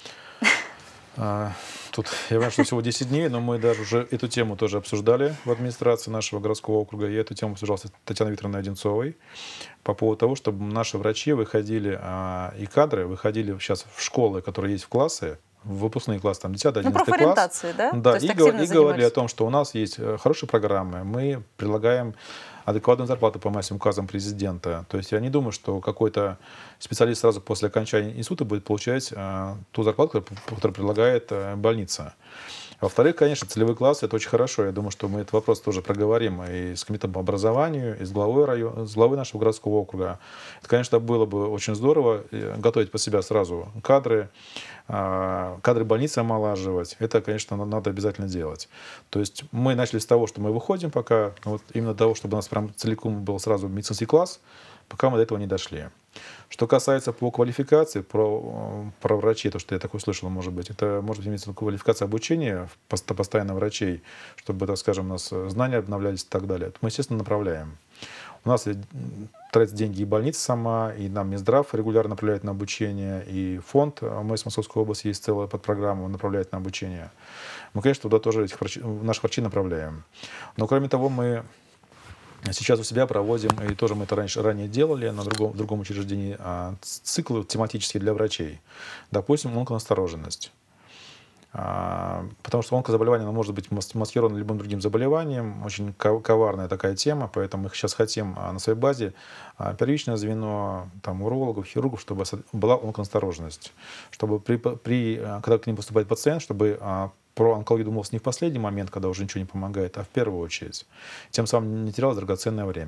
Тут я понимаю, что всего 10 дней, но мы даже уже эту тему тоже обсуждали в администрации нашего городского округа. Я эту тему обсуждал с Татьяной Викторовной Одинцовой по поводу того, чтобы наши врачи выходили, и кадры выходили сейчас в школы, которые есть в классы, в выпускные классы, там 10-11 класс. Да? Да, и говорили о том, что у нас есть хорошие программы, мы предлагаем адекватную зарплату по максимум указам президента. То есть я не думаю, что какой-то специалист сразу после окончания института будет получать ту зарплату, которую предлагает больница. Во-вторых, конечно, целевой класс — это очень хорошо. Я думаю, что мы этот вопрос тоже проговорим и с комитетом по образованию, и с главой нашего городского округа. Это, конечно, было бы очень здорово готовить под себя сразу кадры больницы омолаживать. Это, конечно, надо обязательно делать. То есть мы начали с того, что мы выходим пока, именно до того, чтобы у нас прям целиком был сразу медицинский класс, пока мы до этого не дошли. Что касается по квалификации, про врачей, то, что я такое слышал, может быть, это может быть имеется квалификация обучения постоянно врачей, чтобы, так скажем, у нас знания обновлялись и так далее. Это мы, естественно, направляем. У нас тратят деньги и больница сама, и нам Минздрав регулярно направляет на обучение, и фонд МС Московской области есть целая подпрограмма, направляет на обучение. Мы, конечно, туда тоже наших врачей направляем. Но, кроме того, мы сейчас у себя проводим, и тоже мы это ранее делали на другом учреждении, циклы тематические для врачей. Допустим, онконастороженность. Потому что онкозаболевание может быть маскировано любым другим заболеванием. Очень коварная такая тема, поэтому мы сейчас хотим на своей базе первичное звено урологов, хирургов, чтобы была онконастороженность. Чтобы когда к ним поступает пациент, чтобы про онкологию думалось не в последний момент, когда уже ничего не помогает, а в первую очередь. Тем самым не терялось драгоценное время.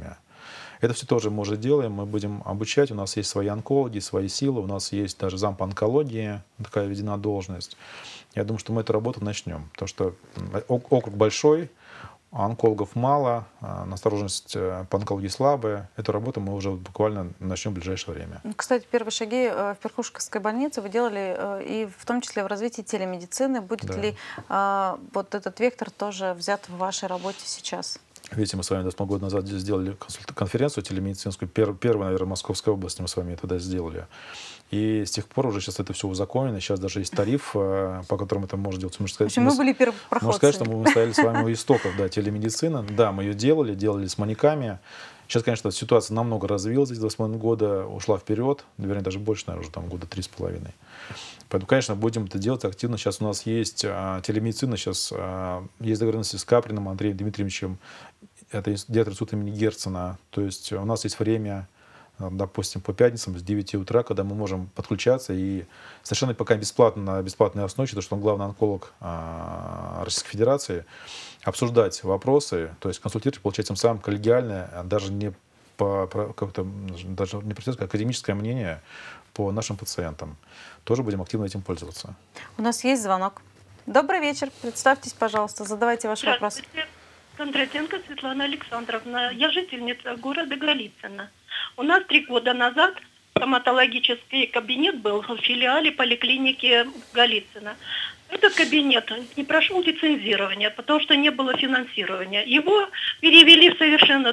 Это все тоже мы уже делаем, мы будем обучать, у нас есть свои онкологи, свои силы, у нас есть даже зам по онкологии, такая введена должность. Я думаю, что мы эту работу начнем, потому что округ большой, онкологов мало, настороженность по онкологии слабая. Эту работу мы уже буквально начнем в ближайшее время. Кстати, первые шаги в Перхушевской больнице вы делали и в том числе в развитии телемедицины. Будет ли вот этот вектор тоже взят в вашей работе сейчас? Видите, мы с вами 2,5 года назад сделали конференцию телемедицинскую. Первую, наверное, в Московской области мы с вами тогда сделали. И с тех пор уже сейчас это все узаконено. Сейчас даже есть тариф, по которому это можно делать. Можно сказать, мы были первопроходцами. Можно сказать, что мы стояли с вами у истоков телемедицины. Да, мы ее делали с маньяками. Сейчас, конечно, ситуация намного развилась. Здесь 2,5 года ушла вперед. Вернее, даже больше, наверное, уже там года 3,5. Поэтому, конечно, будем это делать активно. Сейчас у нас есть телемедицина, сейчас есть договоренности с Каприным Андреем Дмитриевичем. Это директор института имени Герцена. То есть у нас есть время, допустим, по пятницам с 9 утра, когда мы можем подключаться и совершенно пока бесплатно, на бесплатной основе, потому что он главный онколог Российской Федерации, обсуждать вопросы, то есть консультировать, получать тем самым коллегиальное, даже не даже не академическое мнение по нашим пациентам. Тоже будем активно этим пользоваться. У нас есть звонок. Добрый вечер. Представьтесь, пожалуйста, задавайте ваши вопросы. Кондратенко Светлана Александровна. Я жительница города Голицыно. У нас 3 года назад стоматологический кабинет был в филиале поликлиники Голицыно. Этот кабинет не прошел лицензирования, потому что не было финансирования. Его перевели в совершенно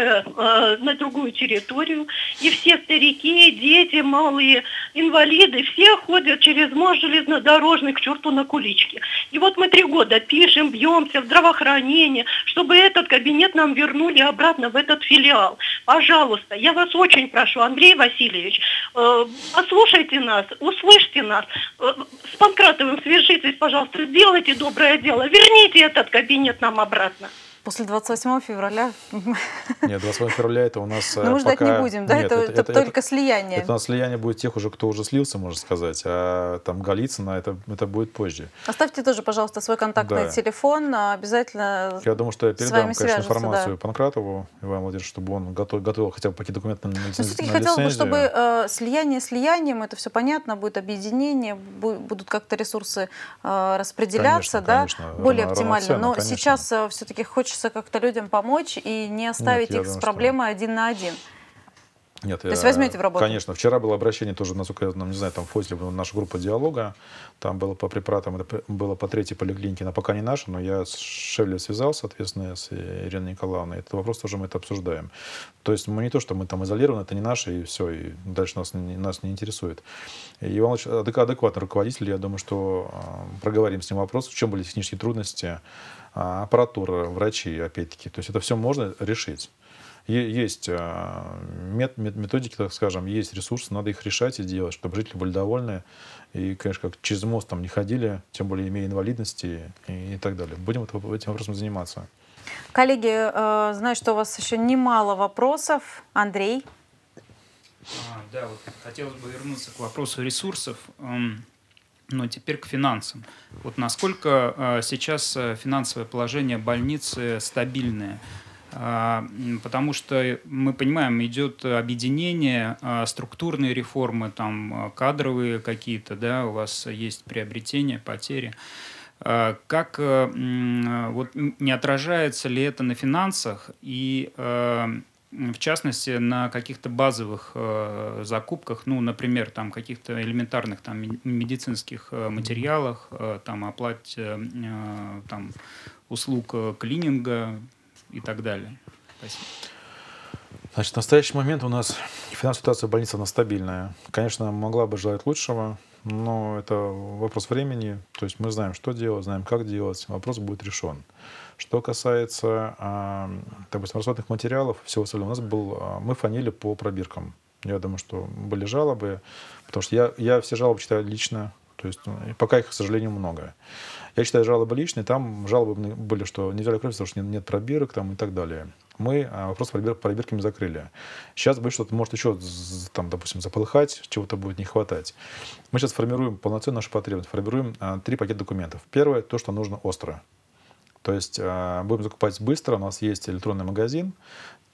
на другую территорию. И все старики, дети, малые, инвалиды, все ходят через мост железнодорожный к черту на куличке. И вот мы 3 года пишем, бьемся в здравоохранение, чтобы этот кабинет нам вернули обратно в этот филиал. Пожалуйста, я вас очень прошу, Андрей Васильевич, послушайте нас, услышьте нас, с Панкратовым свяжитесь, пожалуйста, сделайте доброе дело, верните этот кабинет нам обратно. После 28 февраля? Нет, 28 февраля это у нас мы ждать не будем, да? Нет, это только слияние. Это у нас слияние будет тех уже, кто уже слился, можно сказать. А там Голицыно, это будет позже. Оставьте тоже, пожалуйста, свой контактный телефон. Обязательно. Я думаю, что я передам, конечно, информацию Панкратову Ивану Владимировичу, чтобы он готовил хотя бы какие документы на лицензию. Все-таки хотелось бы, чтобы слияние слиянием, это все понятно, будет объединение, будут как-то ресурсы распределяться, конечно, более оптимально. Но конечно. Сейчас все-таки хочется как-то людям помочь и не оставить их с проблемой один на один. Нет, то есть возьмете в работу? Конечно. Вчера было обращение тоже, насколько я знаю, не знаю, там в Фозеле наша группа диалога, там было по препаратам, это было по 3-й поликлинике, но пока не наша, но я с Шевлей связался, соответственно, с Ириной Николаевной. Этот вопрос тоже мы это обсуждаем. То есть мы не то, что мы там изолированы, это не наше, и все, и дальше нас не интересует. И Иван Ильич адекватный руководитель, я думаю, что проговорим с ним вопрос, в чем были технические трудности, аппаратура, врачи, опять-таки. То есть это все можно решить. Есть методики, так скажем, есть ресурсы, надо их решать и делать, чтобы жители были довольны. И, конечно, как через мост там не ходили, тем более имея инвалидности и так далее. Будем этим вопросом заниматься. Коллеги, знаю, что у вас еще немало вопросов. Андрей? Да, вот хотелось бы вернуться к вопросу ресурсов. Но теперь к финансам. Вот насколько сейчас финансовое положение больницы стабильное? Потому что мы понимаем, идет объединение, структурные реформы, там, кадровые какие-то, да, у вас есть приобретения, потери. Как вот, не отражается ли это на финансах и в частности, на каких-то базовых закупках, ну, например, там каких-то элементарных там медицинских материалах, там оплате там услуг клининга и так далее. Спасибо. Значит, в настоящий момент у нас финансовая ситуация в больнице, она стабильная. Конечно, могла бы желать лучшего, но это вопрос времени. То есть мы знаем, что делать, знаем, как делать. Вопрос будет решен. Что касается, допустим, расходных материалов, всего остального, у нас мы фанили по пробиркам. Я думаю, что были жалобы, потому что я все жалобы читаю лично, то есть пока их, к сожалению, много. Я читаю жалобы личные, там жалобы были, что нельзя кровь, потому что нет пробирок там, и так далее. Мы вопрос с пробирками закрыли. Сейчас будет что-то, может еще, там, допустим, заполыхать, чего-то будет не хватать. Мы сейчас формируем полноценную нашу потребность, формируем 3 пакета документов. Первое, то, что нужно остро. То есть будем закупать быстро, у нас есть электронный магазин,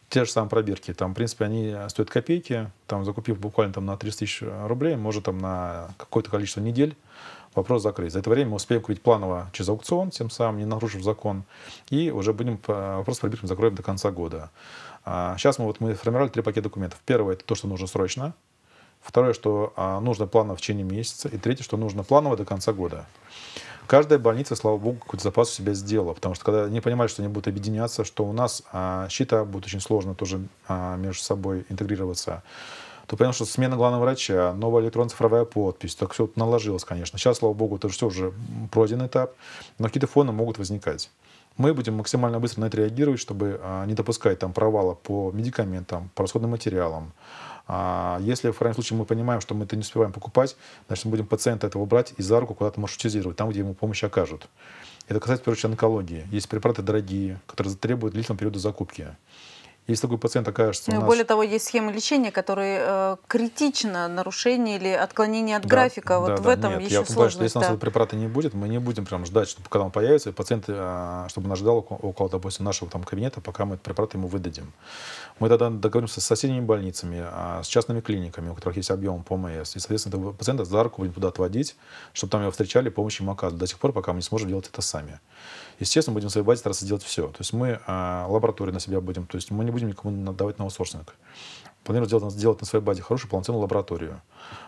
те же самые пробирки. Там, в принципе, они стоят копейки. Там, закупив буквально там, на 30 тысяч рублей, может там, на какое-то количество недель вопрос закрыть. За это время мы успеем купить планово через аукцион, тем самым не нарушив закон. И уже будем вопрос с пробирками закроем до конца года. Сейчас мы формировали 3 пакета документов. Первое – это то, что нужно срочно. Второе, что нужно планово в течение месяца. И третье, что нужно планово до конца года. Каждая больница, слава богу, какой-то запас у себя сделала. Потому что когда они понимают, что они будут объединяться, что у нас счета будут очень сложно тоже между собой интегрироваться, то понятно, что смена главного врача, новая электронно-цифровая подпись, так все наложилось, конечно. Сейчас, слава богу, это все уже пройден этап, но какие-то фоны могут возникать. Мы будем максимально быстро на это реагировать, чтобы не допускать там провала по медикаментам, по расходным материалам. Если в крайнем случае мы понимаем, что мы это не успеваем покупать, значит, мы будем пациента этого брать и за руку куда-то маршрутизировать, там, где ему помощь окажут. Это касается, в первую очередь, онкологии. Есть препараты дорогие, которые требуют длительного периода закупки. Если такой пациент окажется у нас... Более того, есть схемы лечения, которые критично нарушение или отклонение от графика. Вот в этом нет, еще сложность. Если у нас этого препарата не будет, мы не будем прям ждать, чтобы когда он появится, и пациент, чтобы он ждал около, допустим, нашего там кабинета, пока мы этот препарат ему выдадим. Мы тогда договоримся с соседними больницами, с частными клиниками, у которых есть объем по ОМС. И, соответственно, этого пациента за руку будем туда отводить, чтобы там его встречали, помощь ему оказывать. До тех пор, пока мы не сможем делать это сами. Естественно, будем в своей базе стараться делать все. То есть мы лабораторию на себя будем, то есть мы не будем никому отдавать на аутсорсинг. Планируем сделать на своей базе хорошую полноценную лабораторию.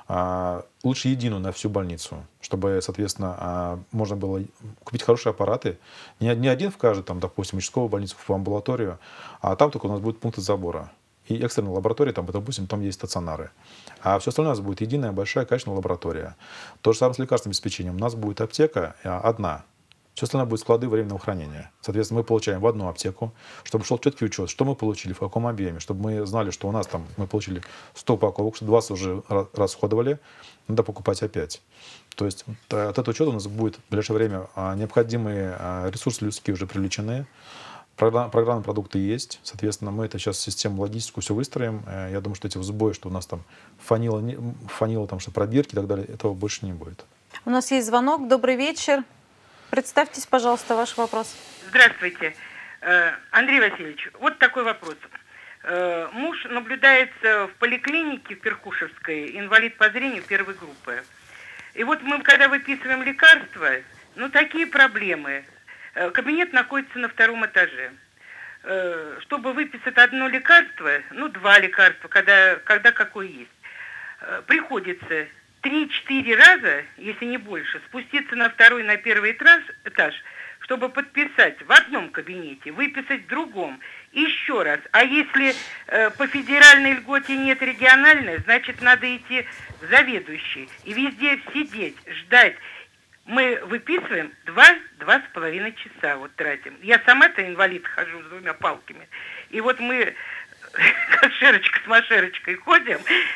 Лучше единую на всю больницу, чтобы, соответственно, можно было купить хорошие аппараты. Не один в каждой, там, допустим, участковую больницу, в амбулаторию, а там только у нас будут пункты забора. И экстренная лаборатория, там, допустим, там есть стационары. А все остальное у нас будет единая, большая, качественная лаборатория. То же самое с лекарственным обеспечением. У нас будет аптека одна. Все остальное будет склады временного хранения. Соответственно, мы получаем в одну аптеку, чтобы шел четкий учет, что мы получили, в каком объеме, чтобы мы знали, что у нас там мы получили 100 упаковок, что 20 уже расходовали, надо покупать опять. То есть от этого учета у нас будет в ближайшее время необходимые ресурсы людские уже привлечены, программные продукты есть. Соответственно, мы это сейчас систему логистику все выстроим. Я думаю, что эти сбои, что у нас там фанило там, что пробирки и так далее, этого больше не будет. У нас есть звонок. Добрый вечер. Представьтесь, пожалуйста, ваш вопрос. Здравствуйте. Андрей Васильевич, вот такой вопрос. Муж наблюдается в поликлинике в Перкушевской, инвалид по зрению первой группы. И вот мы, когда выписываем лекарства, такие проблемы. Кабинет находится на 2-м этаже. Чтобы выписать одно лекарство, 2 лекарства, когда какое есть, приходится 3-4 раза, если не больше, спуститься на 2-й, на 1-й этаж, чтобы подписать в одном кабинете, выписать в другом, еще раз. А если по федеральной льготе нет региональной, значит, надо идти в заведующий и везде сидеть, ждать. Мы выписываем 2-2,5 часа вот тратим. Я сама-то инвалид, хожу с 2 палками. И вот мы... как шерочка с машерочкой ходим.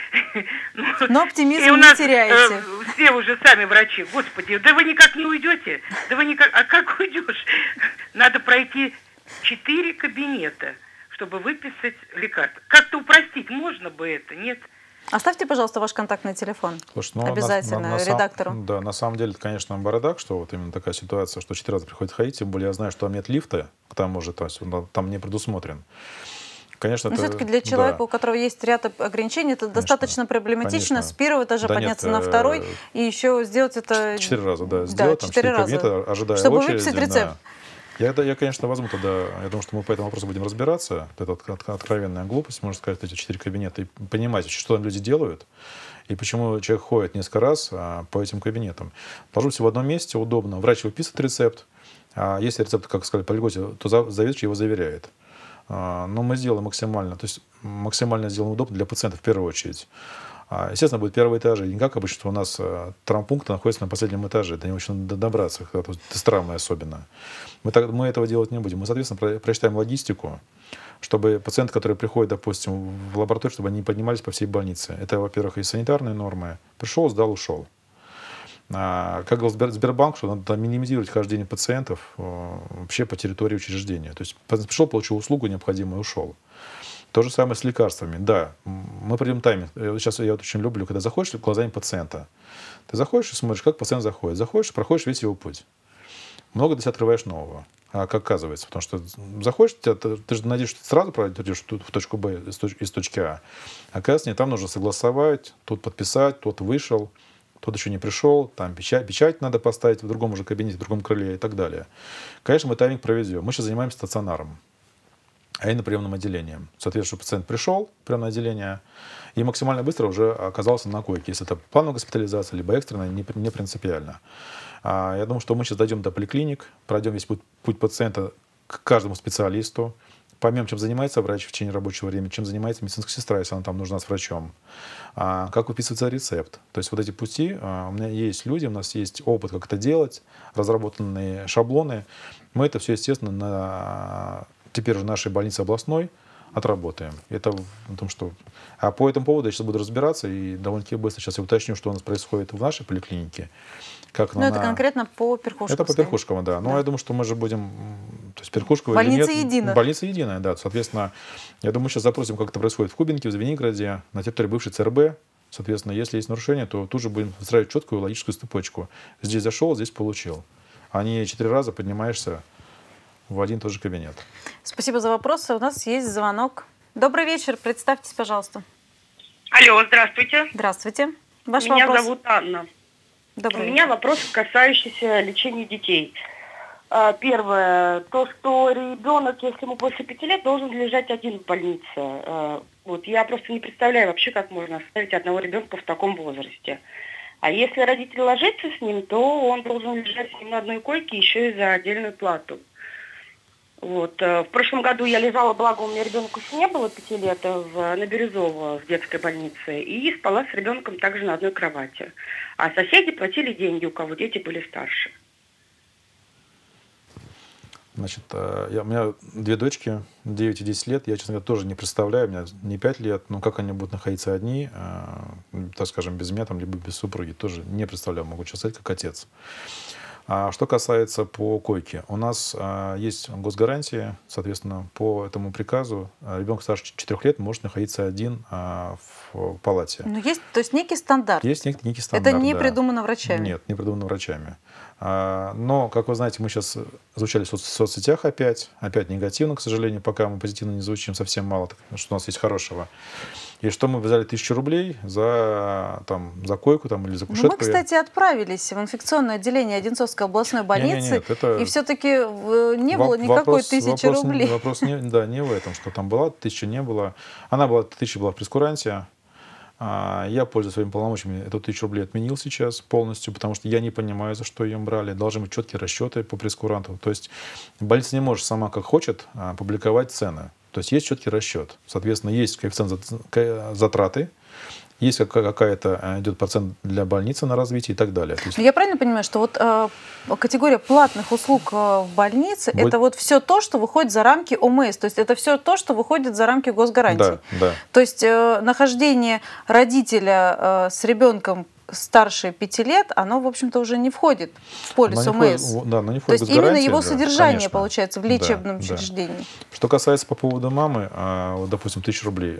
Но оптимизм не теряете. Все уже сами врачи. Господи, да вы никак не уйдете. Да вы никак... А как уйдешь? Надо пройти 4 кабинета, чтобы выписать лекарства. Как-то упростить можно бы это, нет? Оставьте, пожалуйста, ваш контактный телефон. Слушайте, обязательно редактору. Да, на самом деле, это, конечно, бардак, что вот именно такая ситуация, что 4 раза приходится ходить. Тем более я знаю, что там нет лифта, к тому же, то есть он там не предусмотрен. Конечно, но все-таки для человека, у которого есть ряд ограничений, это достаточно проблематично. С 1-го этажа подняться на 2-й и еще сделать это... 4 раза, да. Сделать там 4 кабинета, ожидая чтобы очереди. Выписать рецепт. Да. Я, конечно, возьму тогда, я думаю, что мы по этому вопросу будем разбираться. Это откровенная глупость, можно сказать, эти 4 кабинета. И понимать, что там люди делают. И почему человек ходит несколько раз по этим кабинетам. Должно быть в одном месте, удобно. Врач выписывает рецепт. А если рецепт, как сказали, по льготе, то заведующий его заверяет. Но мы сделаем максимально, то есть максимально сделаем удобно для пациентов в первую очередь. Естественно, будет 1-й этаж. И не как обычно, что у нас травмпункты находятся на последнем этаже. До него еще надо добраться, с травмой особенно. Мы этого делать не будем. Мы, соответственно, прочитаем логистику, чтобы пациенты, которые приходят, допустим, в лабораторию, чтобы они не поднимались по всей больнице. Это, во-первых, и санитарные нормы. Пришел, сдал, ушел. Как говорил Сбербанк, что надо минимизировать хождение пациентов вообще по территории учреждения. То есть пришел, получил услугу необходимую и ушел. То же самое с лекарствами. Да, мы придем тайминг. Сейчас я очень люблю, когда заходишь глазами пациента. Ты заходишь и смотришь, как пациент заходит. Заходишь, проходишь весь его путь. много для себя открываешь нового. Как оказывается, потому что заходишь, ты же надеешься, что ты сразу пройдешь в точку Б из точки А. Оказывается, там нужно согласовать, тут подписать, тот вышел, тот еще не пришел, там печать надо поставить в другом уже кабинете, в другом крыле и так далее. Конечно, мы тайминг проведем. Мы сейчас занимаемся стационаром, а именно приемным отделением. Соответственно, пациент пришел в приемное отделение и максимально быстро уже оказался на койке. Если это плановая госпитализация, либо экстренная, не принципиально. Я думаю, что мы сейчас дойдем до поликлиник, пройдем весь путь пациента к каждому специалисту, поймем, чем занимается врач в течение рабочего времени, чем занимается медицинская сестра, если она там нужна с врачом, как выписывается рецепт. То есть вот эти пути, у меня есть люди, у нас есть опыт, как это делать, разработанные шаблоны. Мы это все, естественно, теперь уже нашей больнице областной отработаем. Это в том, что... А по этому поводу я сейчас буду разбираться и довольно-таки быстро сейчас я уточню, что у нас происходит в нашей поликлинике. Это конкретно по Перхушковской. Это по Перхушковому, да. Но я думаю, что мы же будем... То есть Перхушковая больница или нет? единая. Больница единая, да. Соответственно, я думаю, сейчас запросим, как это происходит в Кубинке, в Звенигороде, на территории бывшей ЦРБ. Соответственно, если есть нарушение, то тут же будем выстраивать четкую логическую цепочку. Здесь зашел, здесь получил. А не 4 раза поднимаешься в один и тот же кабинет. Спасибо за вопросы. У нас есть звонок. Добрый вечер. Представьтесь, пожалуйста. Алло, здравствуйте. Здравствуйте. Ваш Меня вопрос. зовут Анна. Добрый У вечер. меня вопрос, касающийся лечения детей. Первое, то, что ребенок, если ему больше 5 лет, должен лежать один в больнице. Вот я просто не представляю вообще, как можно оставить одного ребенка в таком возрасте. А если родитель ложится с ним, то он должен лежать с ним на одной койке еще и за отдельную плату. Вот. В прошлом году я лежала, благо у меня ребенку еще не было 5 лет, на Бирюзово в детской больнице, и спала с ребенком также на одной кровати. А соседи платили деньги, у кого дети были старше. Значит, у меня 2 дочки, 9 и 10 лет. Я, честно говоря, тоже не представляю, у меня не 5 лет, но как они будут находиться одни, так скажем, без меня, там, либо без супруги, тоже не представляю, могу сейчас сказать, как отец. Что касается по койке, у нас есть госгарантии, соответственно, по этому приказу ребенок старше 4 лет может находиться один в палате. Но есть, то есть некий стандарт. Есть некий стандарт. Это не да. придумано врачами. Нет, не придумано врачами. Но, как вы знаете, мы сейчас звучали в соцсетях опять негативно, к сожалению, пока мы позитивно не звучим, совсем мало, что у нас есть хорошего. И что мы взяли 1000 рублей за койку там, или за кушетку. Мы, кстати, отправились в инфекционное отделение Одинцовской областной больницы, и все-таки не было никакой 1000 рублей. Вопрос не в этом, что там была, 1000 не было. Она была, 1000 была в прейскуранте. Я, пользуясь своими полномочиями, эту 1000 рублей отменил сейчас полностью, потому что я не понимаю, за что ее брали. Должны быть четкие расчеты по прейскуранту. То есть больница не может сама, как хочет, публиковать цены. То есть есть четкий расчет. Соответственно, есть коэффициент затраты, есть какая-то идет процент для больницы на развитие и так далее. есть... Я правильно понимаю, что вот категория платных услуг в больнице это вот все то, что выходит за рамки ОМС, то есть это все то, что выходит за рамки госгарантии. Да. То есть нахождение родителя с ребенком старше 5 лет, оно, в общем-то, уже не входит в полис ОМС. То есть именно его содержание, конечно, получается, в лечебном учреждении. Что касается по поводу мамы, допустим, 1000 рублей,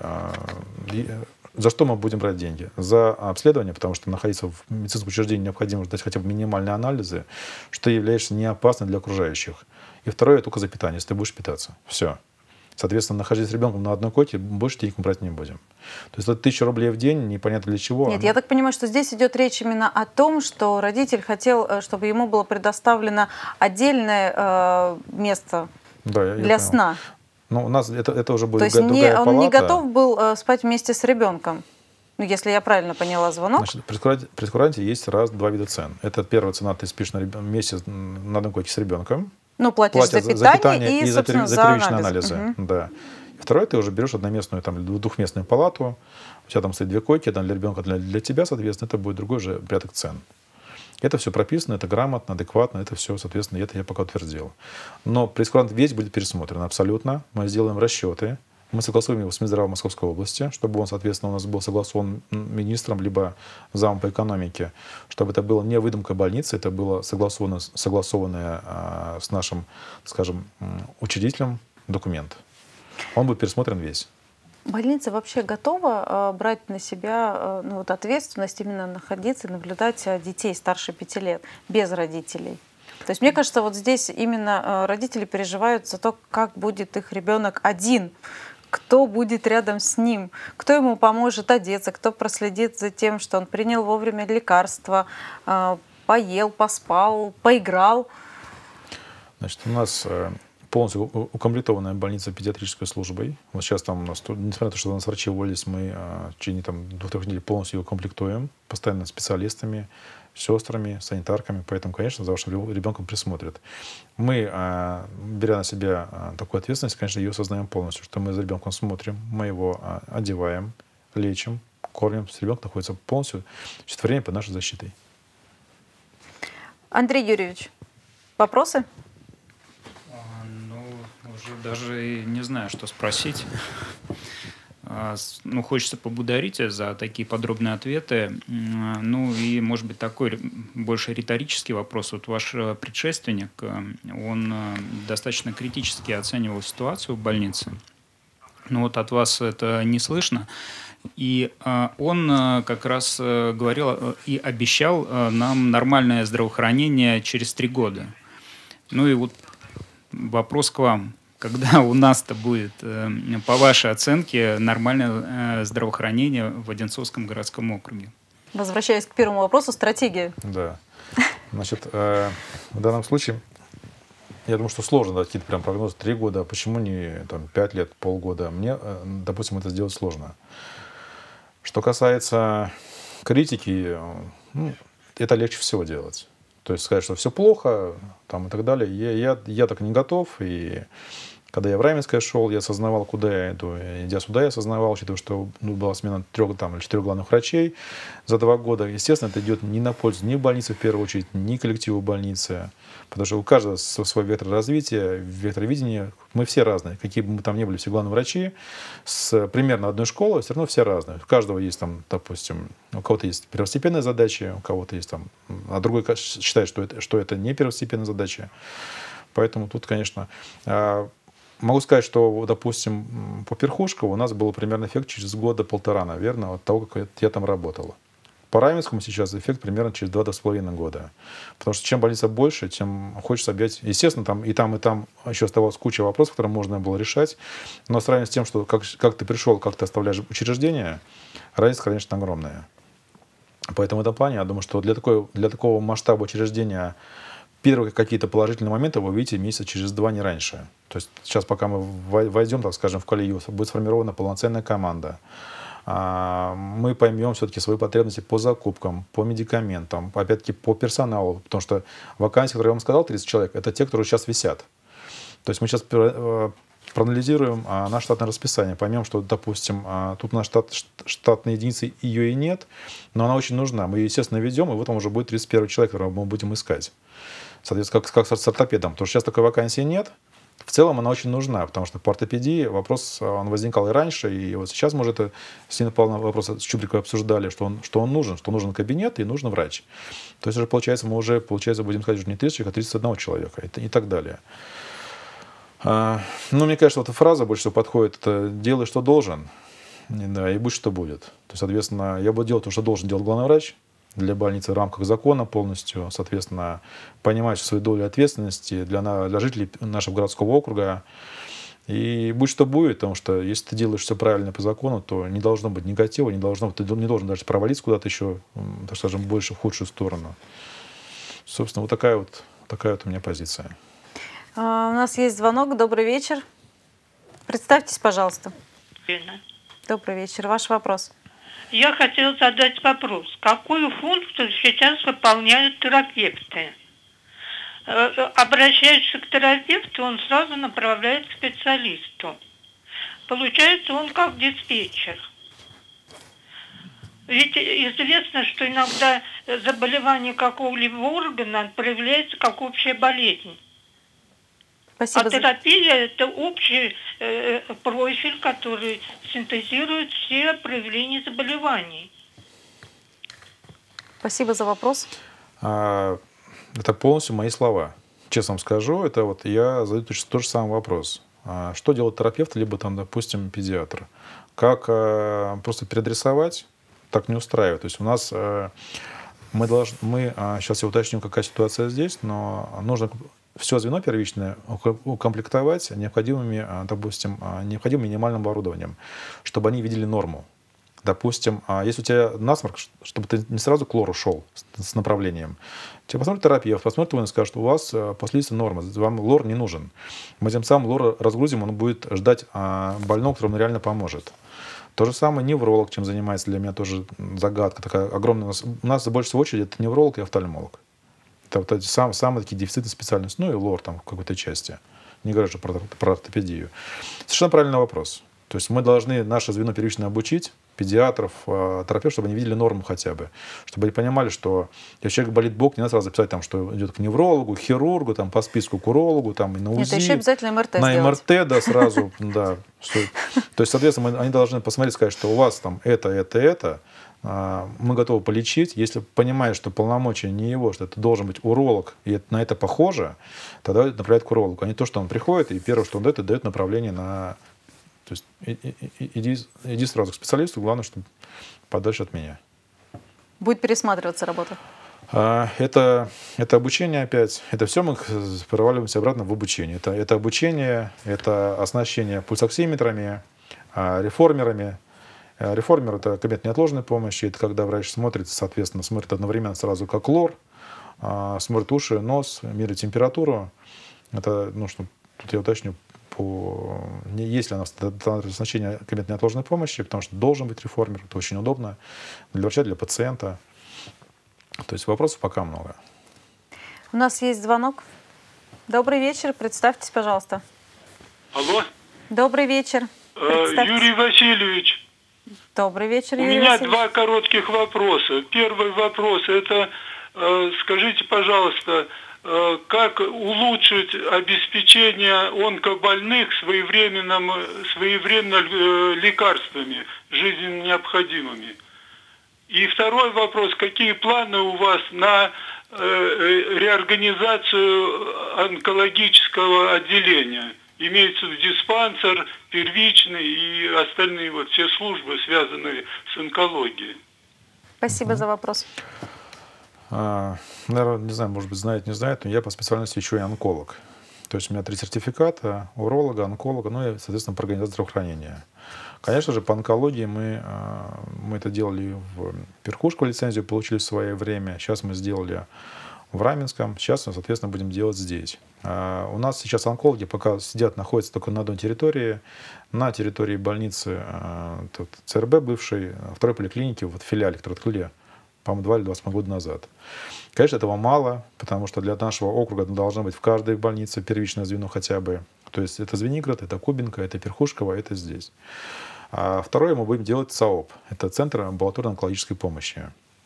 за что мы будем брать деньги? За обследование, потому что находиться в медицинском учреждении необходимо сдать хотя бы минимальные анализы, что являешься не опасным для окружающих. И второе, только за питание, если ты будешь питаться. Все. Соответственно, нахождись с ребенком на одной койке, больше денег мы брать не будем. То есть это 1000 рублей в день, непонятно для чего. Нет, я так понимаю, что здесь идет речь именно о том, что родитель хотел, чтобы ему было предоставлено отдельное место для сна. Ну, у нас это уже будет другая палата. То есть он не готов был спать вместе с ребенком, если я правильно поняла звонок. Значит, в прейскуранте есть 2 вида цен. Это первая цена, ты спишь месяц на одной койке с ребенком. Ну, платишь за питание и, собственно, за первичные анализы. Да. Второе, ты уже берешь одноместную там, или двухместную палату, у тебя там стоит 2 койки, там, для ребенка, для тебя, соответственно, это будет другой же порядок цен. Это все прописано, это грамотно, адекватно, это все, соответственно, это я пока утвердил. Но прейскурант весь будет пересмотрен абсолютно. Мы сделаем расчеты, мы согласуем его с Минздравом Московской области, чтобы он, соответственно, у нас был согласован министром, либо замом по экономике, чтобы это было не выдумка больницы, это было согласованное с нашим, скажем, учредителем документ. Он будет пересмотрен весь. Больница вообще готова брать на себя ответственность именно находиться и наблюдать детей старше 5 лет без родителей? То есть мне кажется, вот здесь именно родители переживают за то, как будет их ребенок один, кто будет рядом с ним, кто ему поможет одеться, кто проследит за тем, что он принял вовремя лекарства, поел, поспал, поиграл. Значит, у нас полностью укомплектованная больница педиатрической службой. Вот сейчас там у нас, несмотря на то, что у нас врачи уволились, мы в течение 2-3 недель полностью ее комплектуем, постоянно специалистами, сестрами, санитарками, поэтому, конечно, за вашим ребенком присмотрят. Мы, беря на себя такую ответственность, конечно, ее осознаем полностью, что мы за ребенком смотрим, мы его одеваем, лечим, кормим. Ребенок находится полностью все это время под нашей защитой. Андрей Юрьевич, вопросы? Уже даже не знаю, что спросить. Ну, хочется поблагодарить за такие подробные ответы. Ну и, может быть, такой больше риторический вопрос. Вот ваш предшественник, он достаточно критически оценивал ситуацию в больнице. Но вот от вас это не слышно. И он как раз говорил и обещал нам нормальное здравоохранение через 3 года. Ну и вот вопрос к вам. Когда у нас-то будет, по вашей оценке, нормальное здравоохранение в Одинцовском городском округе? Возвращаясь к первому вопросу, стратегия. Да. Значит, в данном случае, я думаю, что сложно дать какие-то прям прогнозы 3 года, а почему не 5 лет, полгода. Мне, допустим, это сделать сложно. Что касается критики, это легче всего делать. То есть сказать, что все плохо там, и так далее. Я так не готов. И когда я в Раменское шел, я осознавал, куда я иду. Идя сюда, я осознавал, учитывая, что была смена 3 или 4 главных врачей за 2 года. Естественно, это идет не на пользу ни больницы, в первую очередь, ни коллективу больницы. Потому что у каждого свой вектор развития, вектор видения. Мы все разные. Какие бы мы там ни были, все главные врачи, с примерно одной школы, все равно все разные. У каждого есть, там, допустим, у кого-то есть первостепенная задача, у кого-то есть там, а другой считает, что это не первостепенная задача. Поэтому тут, конечно, могу сказать, что, допустим, по Перхушкову у нас был примерно эффект через 1-1.5 года, наверное, от того, как я там работал. По Раменскому сейчас эффект примерно через 2-2,5 года. Потому что чем больница больше, тем хочется объять. Естественно, там еще оставалась куча вопросов, которые можно было решать. Но сравнивая с тем, что как ты пришел, как ты оставляешь учреждение, разница, конечно, огромная. Поэтому в этом плане, я думаю, что для такого масштаба учреждения первые какие-то положительные моменты вы увидите месяца через 2, не раньше. То есть сейчас, пока мы войдем, так скажем, в колею, будет сформирована полноценная команда. Мы поймем все-таки свои потребности по закупкам, по медикаментам, опять-таки по персоналу, потому что вакансии, которые я вам сказал, 30 человек, это те, которые сейчас висят. То есть мы сейчас проанализируем наше штатное расписание, поймем, что, допустим, тут у нас штатной единицы ее и нет, но она очень нужна. Мы ее, естественно, ведем, и в этом уже будет 31 человек, которого мы будем искать. Соответственно, как с ортопедом, потому что сейчас такой вакансии нет. В целом она очень нужна, потому что по ортопедии вопрос он возникал и раньше, и вот сейчас мы уже это с Ниной Павловной вопрос с Чубриковой обсуждали, что он нужен кабинет и нужен врач. То есть уже получается, мы уже будем сказать, уже не 30 человек, а 31 человека и так далее. Но мне кажется, вот эта фраза больше всего подходит, это «делай, что должен, да, и будь, что будет». То есть, соответственно, я буду делать то, что должен делать главный врач для больницы в рамках закона полностью, соответственно, понимать свою долю ответственности для жителей нашего городского округа. И будь что будет, потому что если ты делаешь все правильно по закону, то не должно быть негатива, ты не должен даже провалиться куда-то еще, так скажем, больше в худшую сторону. Собственно, вот такая вот у меня позиция. У нас есть звонок. Добрый вечер. Представьтесь, пожалуйста. Добрый вечер. Ваш вопрос. Я хотела задать вопрос. Какую функцию сейчас выполняют терапевты? Обращаясь к терапевту, он сразу направляет к специалисту. Получается, он как диспетчер. Ведь известно, что иногда заболевание какого-либо органа проявляется как общая болезнь. Спасибо. А терапия – это общий профиль, который синтезирует все проявления заболеваний. Спасибо за вопрос. Это полностью мои слова. Честно вам скажу, это вот я задаю тот же самый вопрос. Что делает терапевт, либо там, допустим, педиатр? Как просто переадресовать? Так не устраивает. То есть у нас Сейчас я уточню, какая ситуация здесь, но нужно все звено первичное укомплектовать необходимыми, допустим, необходимым минимальным оборудованием, чтобы они видели норму. Допустим, если у тебя насморк, чтобы ты не сразу к лору шел с направлением. Тебе посмотрит терапевт, посмотрит его и скажет, что у вас последствия нормы, вам лор не нужен. Мы тем самым лор разгрузим, он будет ждать больного, которому реально поможет. То же самое невролог, чем занимается, для меня тоже загадка такая огромная. У нас больше всего очередь это невролог и офтальмолог. Это вот эти самые такие дефицитные специальности, ну и лор там в какой-то части. Не говорю же про ортопедию. Совершенно правильный вопрос. То есть мы должны наше звено первично обучить, педиатров, терапевтов, чтобы они видели норму хотя бы. Чтобы они понимали, что если человек болит бок, не надо сразу записать, там, что идет к неврологу, к хирургу, там, по списку к урологу, там, и на УЗИ. Это еще обязательно МРТ на сделать. МРТ, да, сразу. Да. То есть, соответственно, они должны посмотреть, сказать, что у вас там это. Мы готовы полечить. Если понимаешь, что полномочия не его, что это должен быть уролог, и на это похоже, тогда направляют к урологу. А не то, что он приходит, и первое, что он дает направление на... То есть иди сразу к специалисту, главное, чтобы подальше от меня. Будет пересматриваться работа? Это обучение опять. Это все мы проваливаемся обратно в обучение. Это обучение, это оснащение пульсоксиметрами, реформерами. Реформер — это кабинет неотложной помощи. Это когда врач смотрит, соответственно, смотрит одновременно сразу как лор, смотрит уши, нос, меряет температуру. Это, что тут я уточню, есть ли у нас оснащение кабинета неотложной помощи, потому что должен быть реформер, это очень удобно для врача, для пациента. То есть вопросов пока много. У нас есть звонок. Добрый вечер, представьтесь, пожалуйста. Алло. Добрый вечер. Юрий Васильевич. Добрый вечер, Юрий Васильевич. У меня два коротких вопроса. Первый вопрос – это, скажите, пожалуйста, как улучшить обеспечение онкобольных своевременно лекарствами, жизненно необходимыми? И второй вопрос, какие планы у вас на реорганизацию онкологического отделения? Имеется в виду диспансер, первичный и остальные все службы, связанные с онкологией. Спасибо за вопрос. Наверное, не знаю, может быть, знает, не знает, но я по специальности еще и онколог. То есть у меня 3 сертификата: уролога, онколога, ну и, соответственно, по организации здравоохранения. Конечно же, по онкологии мы это делали в Перхушку, лицензию получили в свое время. Сейчас мы сделали в Раменском. Сейчас мы, соответственно, будем делать здесь. У нас сейчас онкологи пока находятся только на одной территории. На территории больницы ЦРБ бывшей, второй поликлиники, в филиале, который открыли, по-моему, 2 или 20 года назад. Конечно, этого мало, потому что для нашего округа должно быть в каждой больнице первичное звено хотя бы. То есть это Звенигород, это Кубинка, это Перхушково, это здесь. А второе мы будем делать ЦАОП. Это Центр амбулаторной онкологической помощи.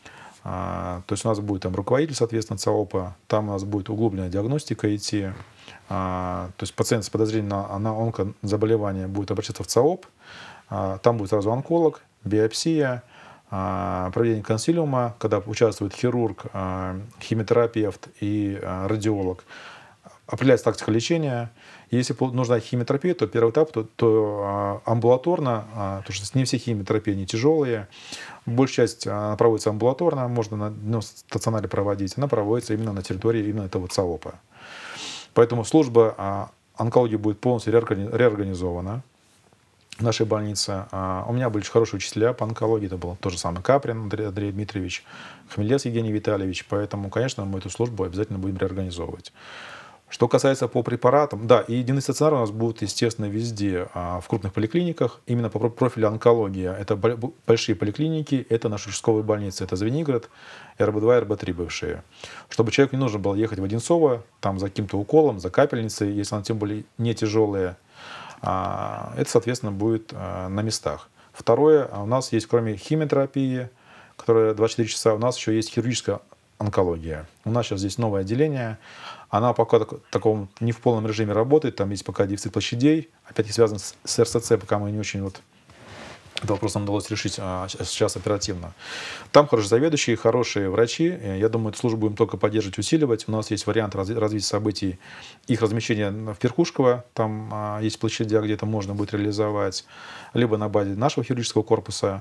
То есть у нас будет там руководитель, соответственно, ЦАОПа. Там у нас будет углубленная диагностика идти. То есть пациент с подозрением на онкозаболевание будет обращаться в ЦАОП. Там будет сразу онколог, биопсия, проведение консилиума, когда участвует хирург, химиотерапевт и радиолог. Определяется тактика лечения. Если нужна химиотерапия, то первый этап то амбулаторно, потому что не все химиотерапии не тяжелые. Большая часть проводится амбулаторно, можно на стационаре проводить. Она проводится именно на территории именно этого ЦАОПа. Поэтому служба онкологии будет полностью реорганизована в нашей больнице. У меня были очень хорошие учителя по онкологии. Это был тот же самый Каприн Андрей Дмитриевич, Хмелец Евгений Витальевич. Поэтому, конечно, мы эту службу обязательно будем реорганизовывать. Что касается по препаратам, да, и единый стационар у нас будет, естественно, везде, в крупных поликлиниках, именно по профилю онкология. Это большие поликлиники, это наши участковые больницы, это Звенигород, РБ-2, РБ-3 бывшие. Чтобы человеку не нужно было ехать в Одинцово, там за каким-то уколом, за капельницей, если она тем более не тяжелая, это, соответственно, будет на местах. Второе, у нас есть, кроме химиотерапии, которая 24 часа, у нас еще есть хирургическая онкология. У нас сейчас здесь новое отделение. Она пока таком не в полном режиме работает, там есть пока дефицит площадей, опять-таки связан с РСЦ, пока мы не очень этот вопрос нам удалось решить сейчас оперативно. Там хорошие заведующие, хорошие врачи. Я думаю, эту службу будем только поддерживать, усиливать. У нас есть вариант развития событий, их размещения в Перхушково. Там есть площадя, где это можно будет реализовать. Либо на базе нашего хирургического корпуса.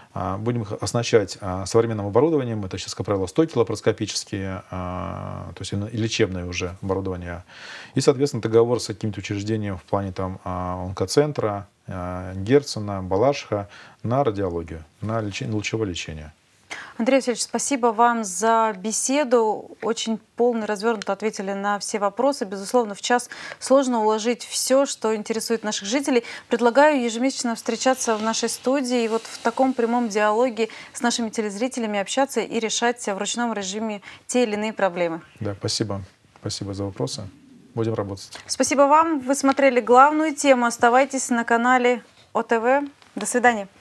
Будем их оснащать современным оборудованием. Это сейчас, как правило, стойки лапароскопические, то есть и лечебное уже оборудование. И, соответственно, договор с каким-то учреждением в плане там, онкоцентра, Герцена, Балашиха на радиологию, на лучевое лечение. Андрей Васильевич, спасибо вам за беседу. Очень полно и развернуто ответили на все вопросы. Безусловно, в час сложно уложить все, что интересует наших жителей. Предлагаю ежемесячно встречаться в нашей студии и вот в таком прямом диалоге с нашими телезрителями общаться и решать в ручном режиме те или иные проблемы. Да, спасибо. Спасибо за вопросы. Будем работать. Спасибо вам. Вы смотрели главную тему. Оставайтесь на канале ОТВ. До свидания.